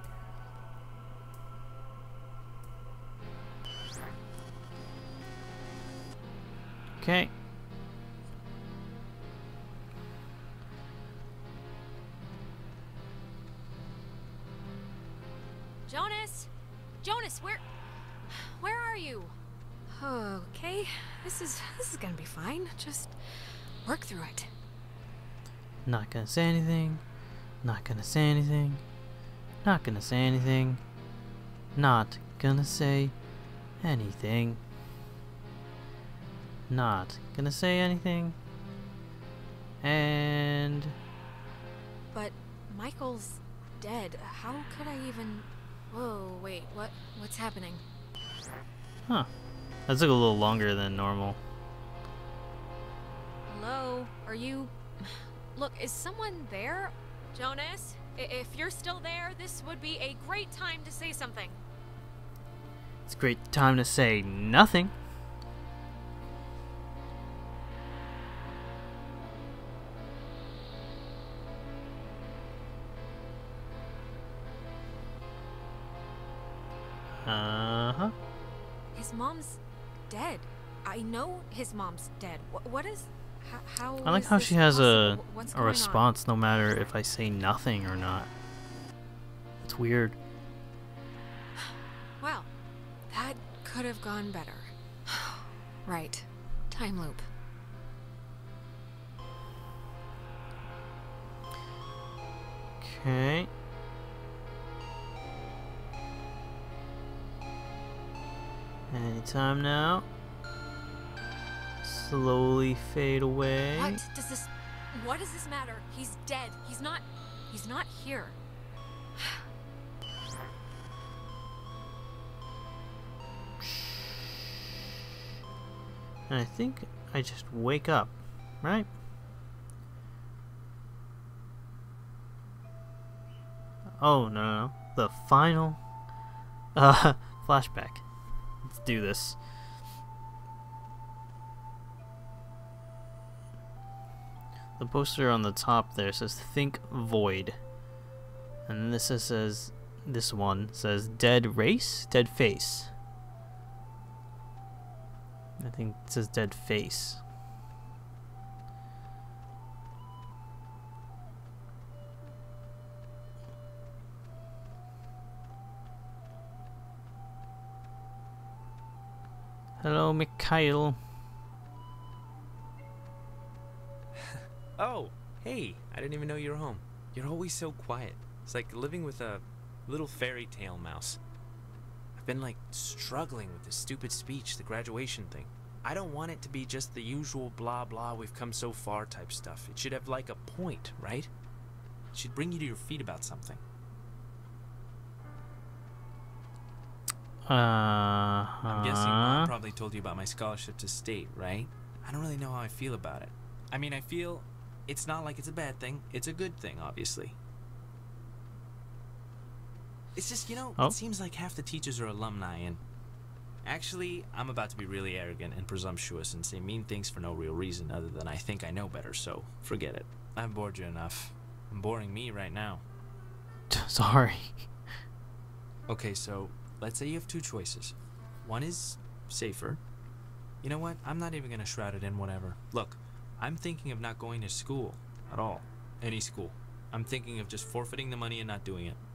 Okay. Jonas? Jonas, where... Where are you? Okay, this is... this is gonna be fine. Just work through it. Not gonna say anything. Not gonna say anything. Not gonna say anything. Not gonna say anything. Not gonna say anything. And... But Michael's dead. How could I even... Whoa, wait, what? What's happening? Huh. That took a little longer than normal. Hello? Are you... Look, is someone there? Jonas? I if you're still there, this would be a great time to say something. It's a great time to say nothing. Uh-huh. His mom's dead. I know his mom's dead. Wh what is... How, how I like is how this she has a, possible? What's a going on? response no matter if I say nothing or not. It's weird. Well, that could have gone better. Right. Time loop. Okay. Anytime now. Slowly fade away. What does this... What does this matter? He's dead. He's not... He's not here. And I think I just wake up, right? Oh, no, no, no. The final uh, flashback. Let's do this. The poster on the top there says Think Void. And this is, says, this one says Dead Race? Dead Face. I think it says Dead Face. Hello, Mikhail. Oh, hey, I didn't even know you were home. You're always so quiet. It's like living with a little fairy tale mouse. I've been like struggling with this stupid speech, the graduation thing. I don't want it to be just the usual blah blah we've come so far type stuff. It should have like a point, right? It should bring you to your feet about something. Uh, I'm guessing Mom probably told you about my scholarship to state, right? I don't really know how I feel about it. I mean, I feel it's not like it's a bad thing. It's a good thing, obviously. It's just, you know, oh. It seems like half the teachers are alumni, and actually, I'm about to be really arrogant and presumptuous and say mean things for no real reason other than I think I know better, so forget it. I've bored you enough. I'm boring me right now. Sorry. Okay, so let's say you have two choices. One is safer. You know what? I'm not even gonna shroud it in whatever. Look, I'm thinking of not going to school at all. Any school. I'm thinking of just forfeiting the money and not doing it.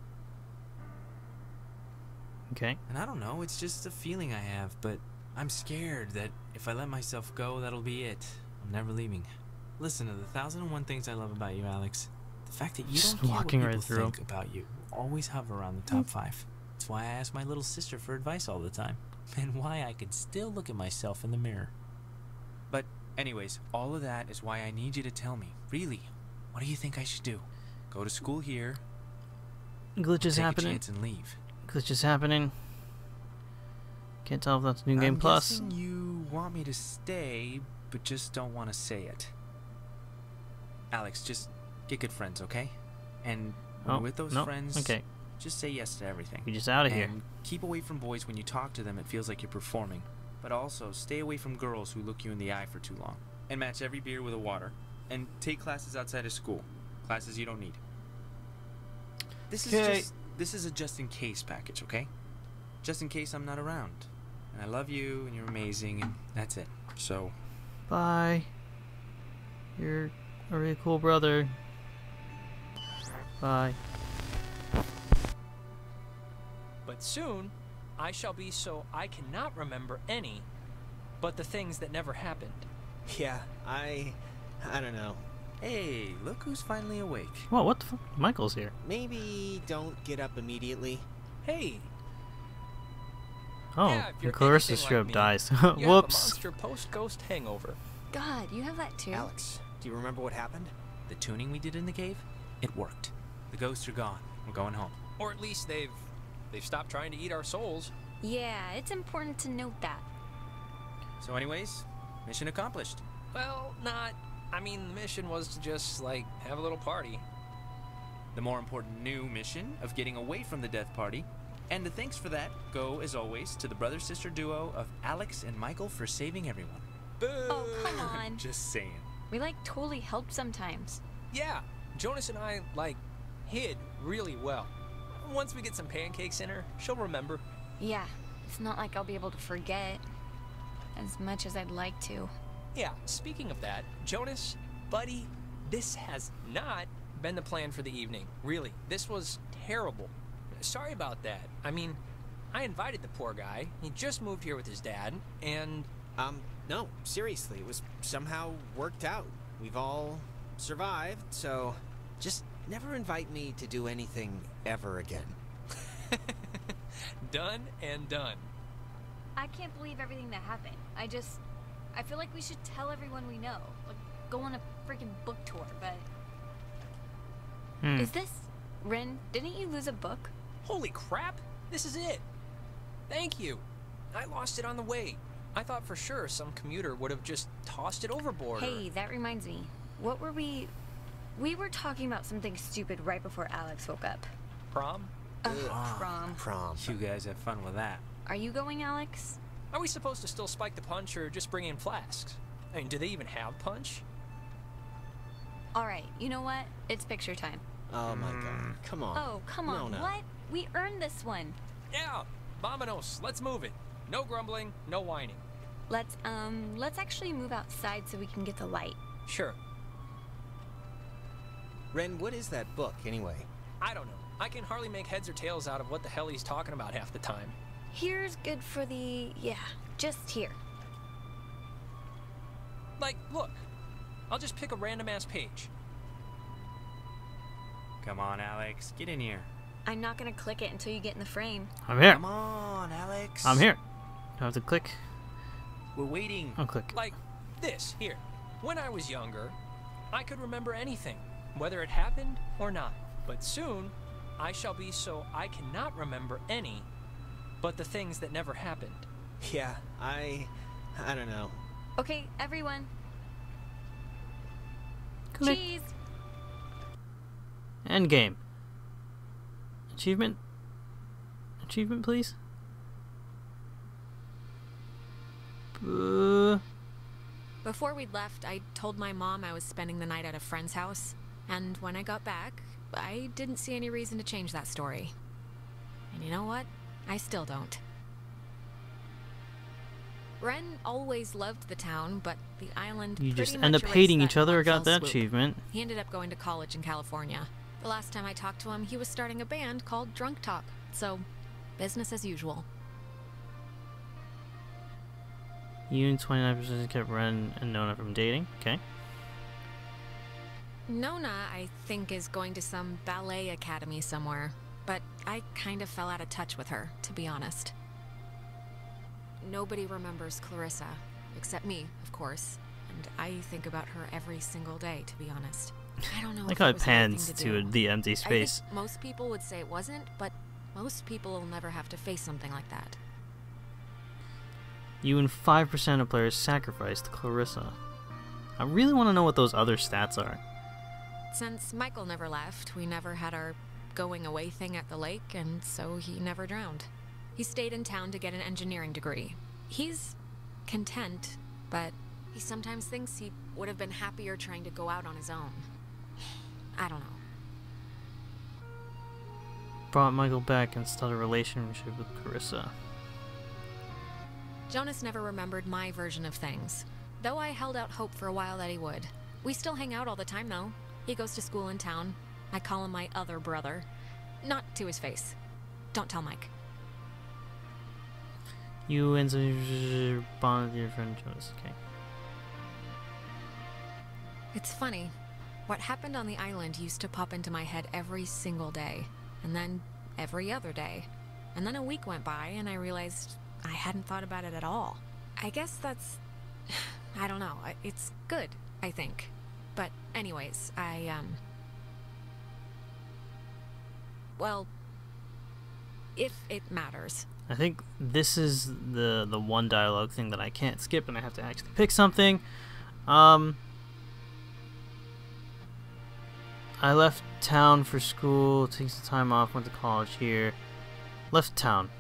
Okay. And I don't know, it's just a feeling I have, but I'm scared that if I let myself go, that'll be it. I'm never leaving. Listen, to the thousand and one things I love about you, Alex, the fact that you Just don't care what walking people right through think about you will always hover around the top five. That's why I ask my little sister for advice all the time, and why I can still look at myself in the mirror. But anyways, all of that is why I need you to tell me, really, what do you think I should do? Go to school here, Glitches take happening. a chance and leave? Glitches happening. Can't tell if that's New Game I'm Plus. guessing you want me to stay, but just don't want to say it. Alex, just get good friends, okay? And when Oh, you're with those no, friends, okay. just say yes to everything. You're just out of here. And keep away from boys when you talk to them. It feels like you're performing. But also, stay away from girls who look you in the eye for too long. And match every beer with a water. And take classes outside of school. Classes you don't need. This is Okay. just this is a just in case package, okay? Just in case I'm not around. And I love you and you're amazing and that's it. So Bye. You're a really cool brother. Bye. But soon, I shall be so I cannot remember any but the things that never happened. Yeah, I... I don't know. hey, look who's finally awake. Whoa, what the fuck? Michael's here. Maybe don't get up immediately. Hey, Oh, yeah, if you're Clarissa's anything like strip me, dies. you have a Whoops. monster post-ghost hangover. God, you have that too? Alex, do you remember what happened? The tuning we did in the cave, it worked. The ghosts are gone. We're going home. Or at least they've they've stopped trying to eat our souls. Yeah, it's important to note that. So anyways, mission accomplished. Well, not. I mean, the mission was to just, like, have a little party. The more important new mission of getting away from the death party. And the thanks for that go, as always, to the brother-sister duo of Alex and Michael for saving everyone. Boo! Oh, come on. Just saying. We like totally help sometimes. Yeah, Jonas and I, like, hid really well. Once we get some pancakes in her, she'll remember. Yeah, it's not like I'll be able to forget. As much as I'd like to. Yeah, speaking of that, Jonas, buddy, this has not been the plan for the evening. Really, this was terrible. Sorry about that. I mean, I invited the poor guy. He just moved here with his dad, and... Um, no, seriously, it was somehow worked out. We've all survived, so just never invite me to do anything ever again. Done and done. I can't believe everything that happened. I just... I feel like we should tell everyone we know. Like, go on a freaking book tour, but... Hmm. Is this... Ren, didn't you lose a book? Holy crap! This is it! Thank you! I lost it on the way. I thought for sure some commuter would have just tossed it overboard. Hey, that reminds me. What were we... We were talking about something stupid right before Alex woke up. Prom? Ugh, prom. Prom. You guys have fun with that. Are you going, Alex? Are we supposed to still spike the punch or just bring in flasks? I mean, do they even have punch? Alright, you know what? It's picture time. Oh my god. Come on. Oh, come on. No, no. What? We earned this one. Yeah! Vamonos, let's move it. No grumbling, no whining. Let's, um, let's actually move outside so we can get the light. Sure. Ren, what is that book, anyway? I don't know. I can hardly make heads or tails out of what the hell he's talking about half the time. Here's good for the... yeah, just here. Like, look. I'll just pick a random-ass page. Come on, Alex. Get in here. I'm not gonna click it until you get in the frame. I'm here. Come on, Alex. I'm here. Do I have to click? We're waiting. I'll click. Like, this, here. When I was younger, I could remember anything, whether it happened or not. But soon, I shall be so I cannot remember any, but the things that never happened. Yeah, I... I don't know. Okay, everyone. Click. Cheese! End game. Achievement? Achievement, please? Uh, Before we'd left, I told my mom I was spending the night at a friend's house. And when I got back, I didn't see any reason to change that story. And you know what? I still don't. Ren always loved the town, but the island you pretty just much end up erased hating that each other or in one got fell that swoop. achievement. He ended up going to college in California. The last time I talked to him, he was starting a band called Drunk Talk. So, business as usual. You and twenty-nine percent kept Ren and Nona from dating. Okay. Nona, I think, is going to some ballet academy somewhere. But I kind of fell out of touch with her, to be honest. Nobody remembers Clarissa, except me, of course. And I think about her every single day, to be honest. I don't know Like if how it it was the right thing pans to to do. the empty space. I think most people would say it wasn't, but most people will never have to face something like that. You and five percent of players sacrificed Clarissa. I really want to know what those other stats are. Since Michael never left, we never had our going away thing at the lake, and so he never drowned. He stayed in town to get an engineering degree. He's content, but he sometimes thinks he would have been happier trying to go out on his own. I don't know. Brought Michael back and started a relationship with Clarissa. Jonas never remembered my version of things, though I held out hope for a while that he would. We still hang out all the time, though. He goes to school in town. I call him my other brother. Not to his face. Don't tell Mike. You and some bond with your friend Jonas. Okay. It's funny. What happened on the island used to pop into my head every single day, and then every other day. And then a week went by, and I realized I hadn't thought about it at all. I guess that's... I don't know. It's good, I think. But anyways, I, um... well, if it matters. I think this is the the one dialogue thing that I can't skip, and I have to actually pick something. Um... I left town for school, took some time off, went to college here. Left town.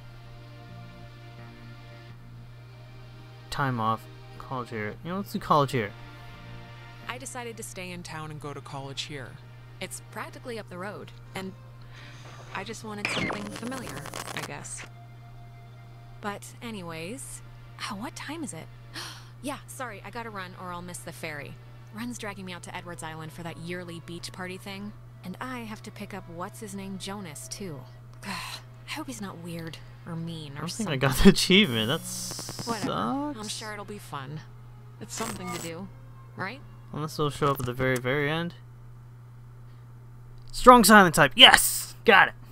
Time off, college here. You know, let's do college here. I decided to stay in town and go to college here. It's practically up the road, and I just wanted something familiar, I guess. But anyways, oh, what time is it? Yeah, sorry, I gotta run or I'll miss the ferry. Ren's dragging me out to Edwards Island for that yearly beach party thing, and I have to pick up what's-his-name Jonas, too. I hope he's not weird or mean or I don't think something. I got the achievement. That's Whatever. I'm sucks. sure it'll be fun. It's something to do, right? Unless they'll show up at the very, very end. Strong silent type. Yes! Got it.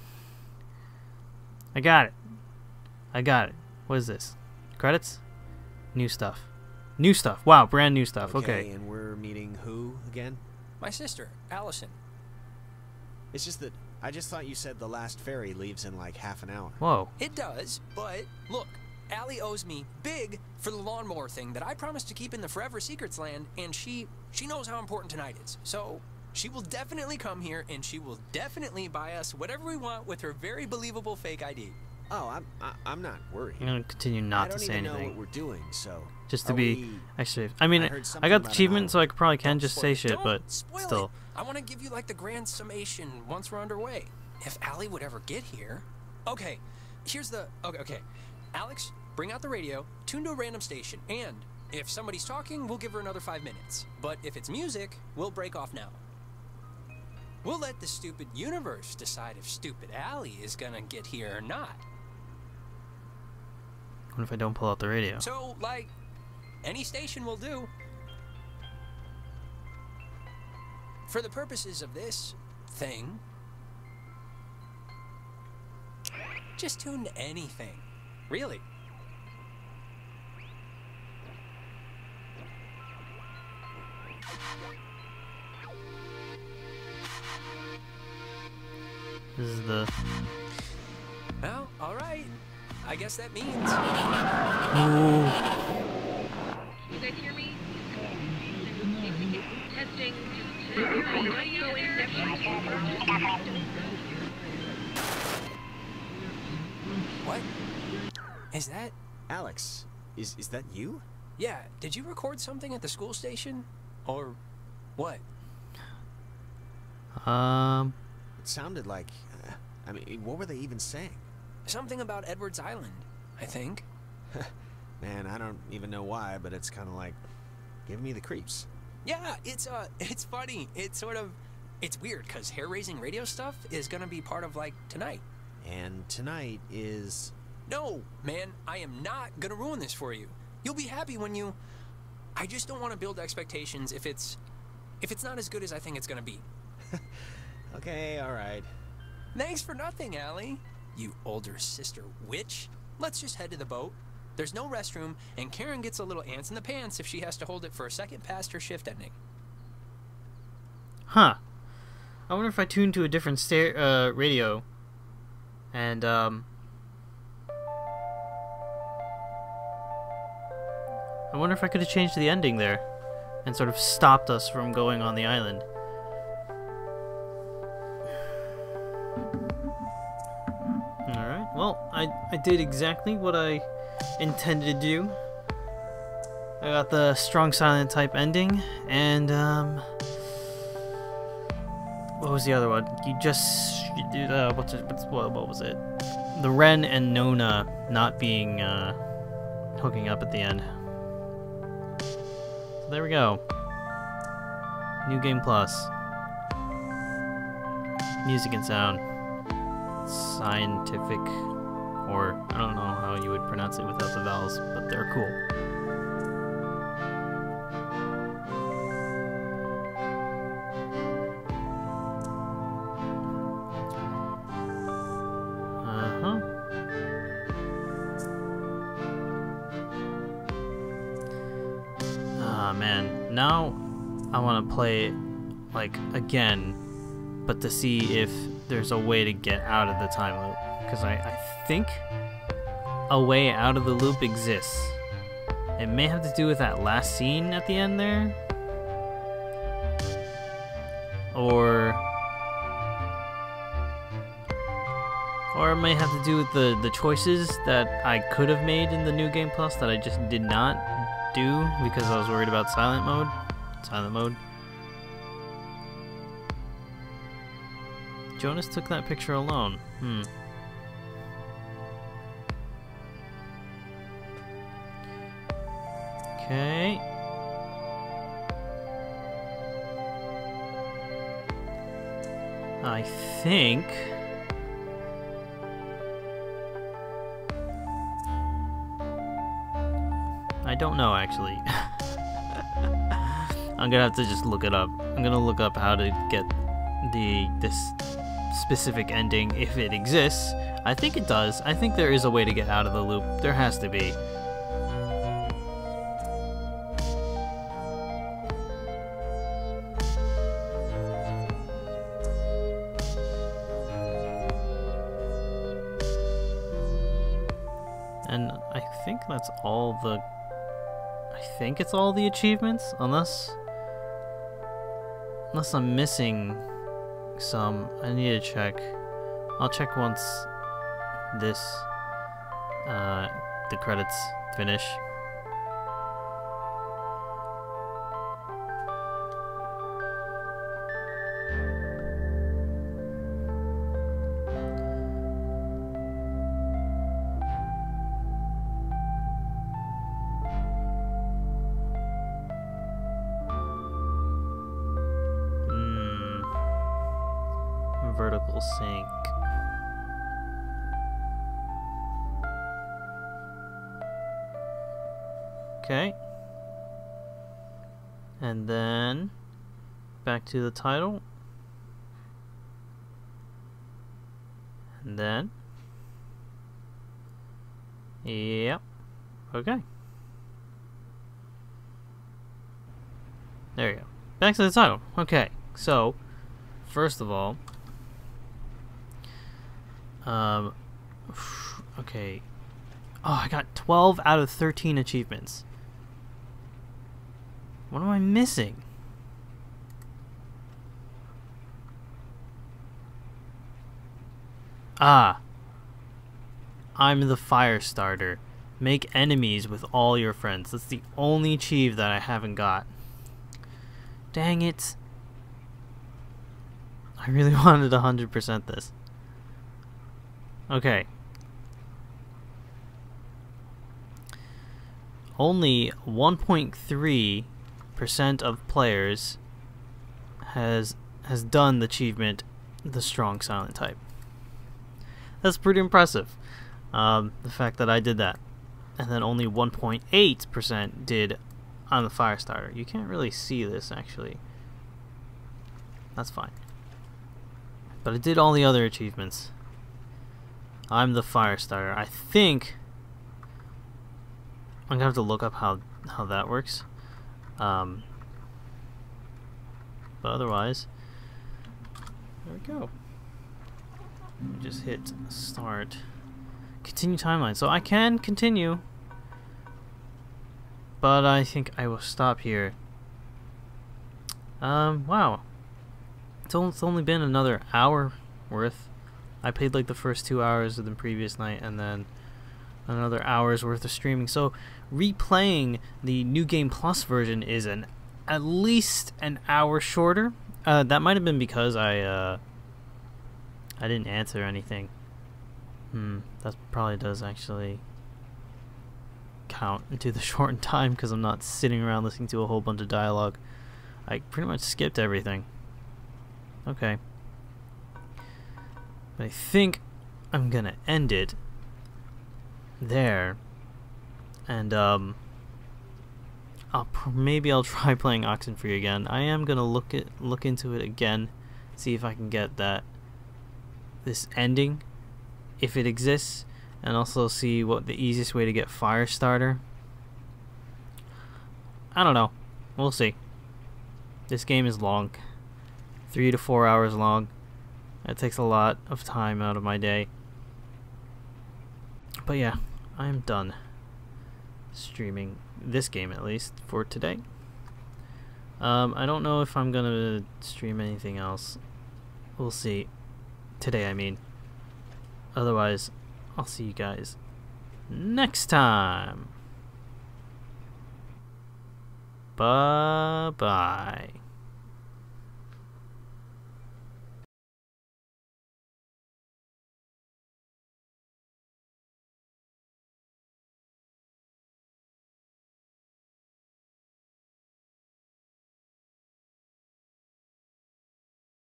I got it. I got it. What is this? Credits? New stuff. New stuff. Wow, brand new stuff. Okay. Okay, and we're meeting who again? My sister, Allison. It's just that I just thought you said the last ferry leaves in like half an hour. Whoa. It does, but look, Allie owes me big for the lawnmower thing that I promised to keep in the Forever Secrets land, and she she knows how important tonight is. So she will definitely come here, and she will definitely buy us whatever we want with her very believable fake I D. Oh, I'm I, I'm not worried. I'm gonna continue not I don't to say even anything. know what we're doing, so Just to are be we... actually. I mean, I I, heard I something got the about an achievement, hour. so I could probably can Don't just spoil say it. shit, Don't but spoil still. it. I want to give you like the grand summation once we're underway. If Allie would ever get here. Okay, here's the. Okay, okay. Alex, bring out the radio, tune to a random station, and if somebody's talking, we'll give her another five minutes. But if it's music, we'll break off now. We'll let the stupid universe decide if stupid Allie is gonna get here or not. What if I don't pull out the radio? So, like, any station will do. For the purposes of this thing, just tune to anything. Really. This is the. Well, alright. I guess that means. Ooh. You guys hear me? Testing. Audio inception. What? Is that Alex? Is is that you? Yeah, did you record something at the school station? Or what? Um. It sounded like. Uh, I mean, what were they even saying? Something about Edwards Island, I think. Man, I don't even know why, but it's kind of like giving me the creeps. Yeah, it's uh, it's funny. It's sort of, it's weird because hair-raising radio stuff is gonna be part of like tonight. And tonight is. No, man, I am not gonna ruin this for you. You'll be happy when you. I just don't want to build expectations if it's, if it's not as good as I think it's gonna be. Okay, all right. Thanks for nothing, Allie. You older sister witch. Let's just head to the boat. There's no restroom, and Karen gets a little ants in the pants if she has to hold it for a second past her shift ending. Huh. I wonder if I tune to a different sta uh, radio. And, um... I wonder if I could have changed the ending there. And sort of stopped us from going on the island. Alright, well, I, I did exactly what I intended to do. I got the strong silent type ending, and, um... what was the other one? You just... You did, uh, what's it, what's, what, what was it? The Ren and Nona not being, uh... hooking up at the end. So there we go. New Game Plus. Music and sound. Scientific, or I don't know how you would pronounce it without the vowels, but they're cool. Uh-huh. Ah, man. Now I want to play it, like, again, but to see if there's a way to get out of the time loop, because I, I think a way out of the loop exists. It may have to do with that last scene at the end there, or or it may have to do with the the choices that I could have made in the New Game Plus that I just did not do because I was worried about silent mode. Silent mode. Jonas took that picture alone. Hmm. Okay. I think... I don't know, actually. I'm gonna have to just look it up. I'm gonna look up how to get the this specific ending, if it exists. I think it does. I think there is a way to get out of the loop. There has to be. And I think that's all the... I think it's all the achievements, unless... Unless I'm missing some. I need to check. I'll check once this, uh, the credits finish. Vertical sync. Okay. And then back to the title. And then yep. Okay. There you go. Back to the title. Okay. So, first of all, Um, okay. Oh, I got twelve out of thirteen achievements. What am I missing? Ah. I'm the fire starter. Make enemies with all your friends. That's the only achieve that I haven't got. Dang it. I really wanted one hundred percent this. Okay. Only one point three percent of players has has done the achievement, the strong silent type. That's pretty impressive. Um, the fact that I did that. And then only one point eight percent did on the fire starter. You can't really see this actually. That's fine. But I did all the other achievements. I'm the fire starter. I think I'm gonna have to look up how how that works. Um, but otherwise, there we go. Just hit start. Continue timeline. So I can continue, but I think I will stop here. Um, wow. It's only, it's only been another hour worth. I played like the first two hours of the previous night and then another hour's worth of streaming. So replaying the New Game Plus version is an at least an hour shorter. Uh, that might have been because I uh, I didn't answer anything. Hmm, that probably does actually count into the shortened time because I'm not sitting around listening to a whole bunch of dialogue. I pretty much skipped everything. Okay. But I think I'm gonna end it there, and um, I'll pr maybe I'll try playing Oxenfree again. I am gonna look at look into it again, see if I can get that this ending, if it exists, and also see what the easiest way to get Firestarter. I don't know. We'll see. This game is long, three to four hours long. It takes a lot of time out of my day. But yeah, I am done streaming this game, at least for today. Um, I don't know if I'm gonna stream anything else. We'll see. Today, I mean. Otherwise, I'll see you guys next time. Bye-bye.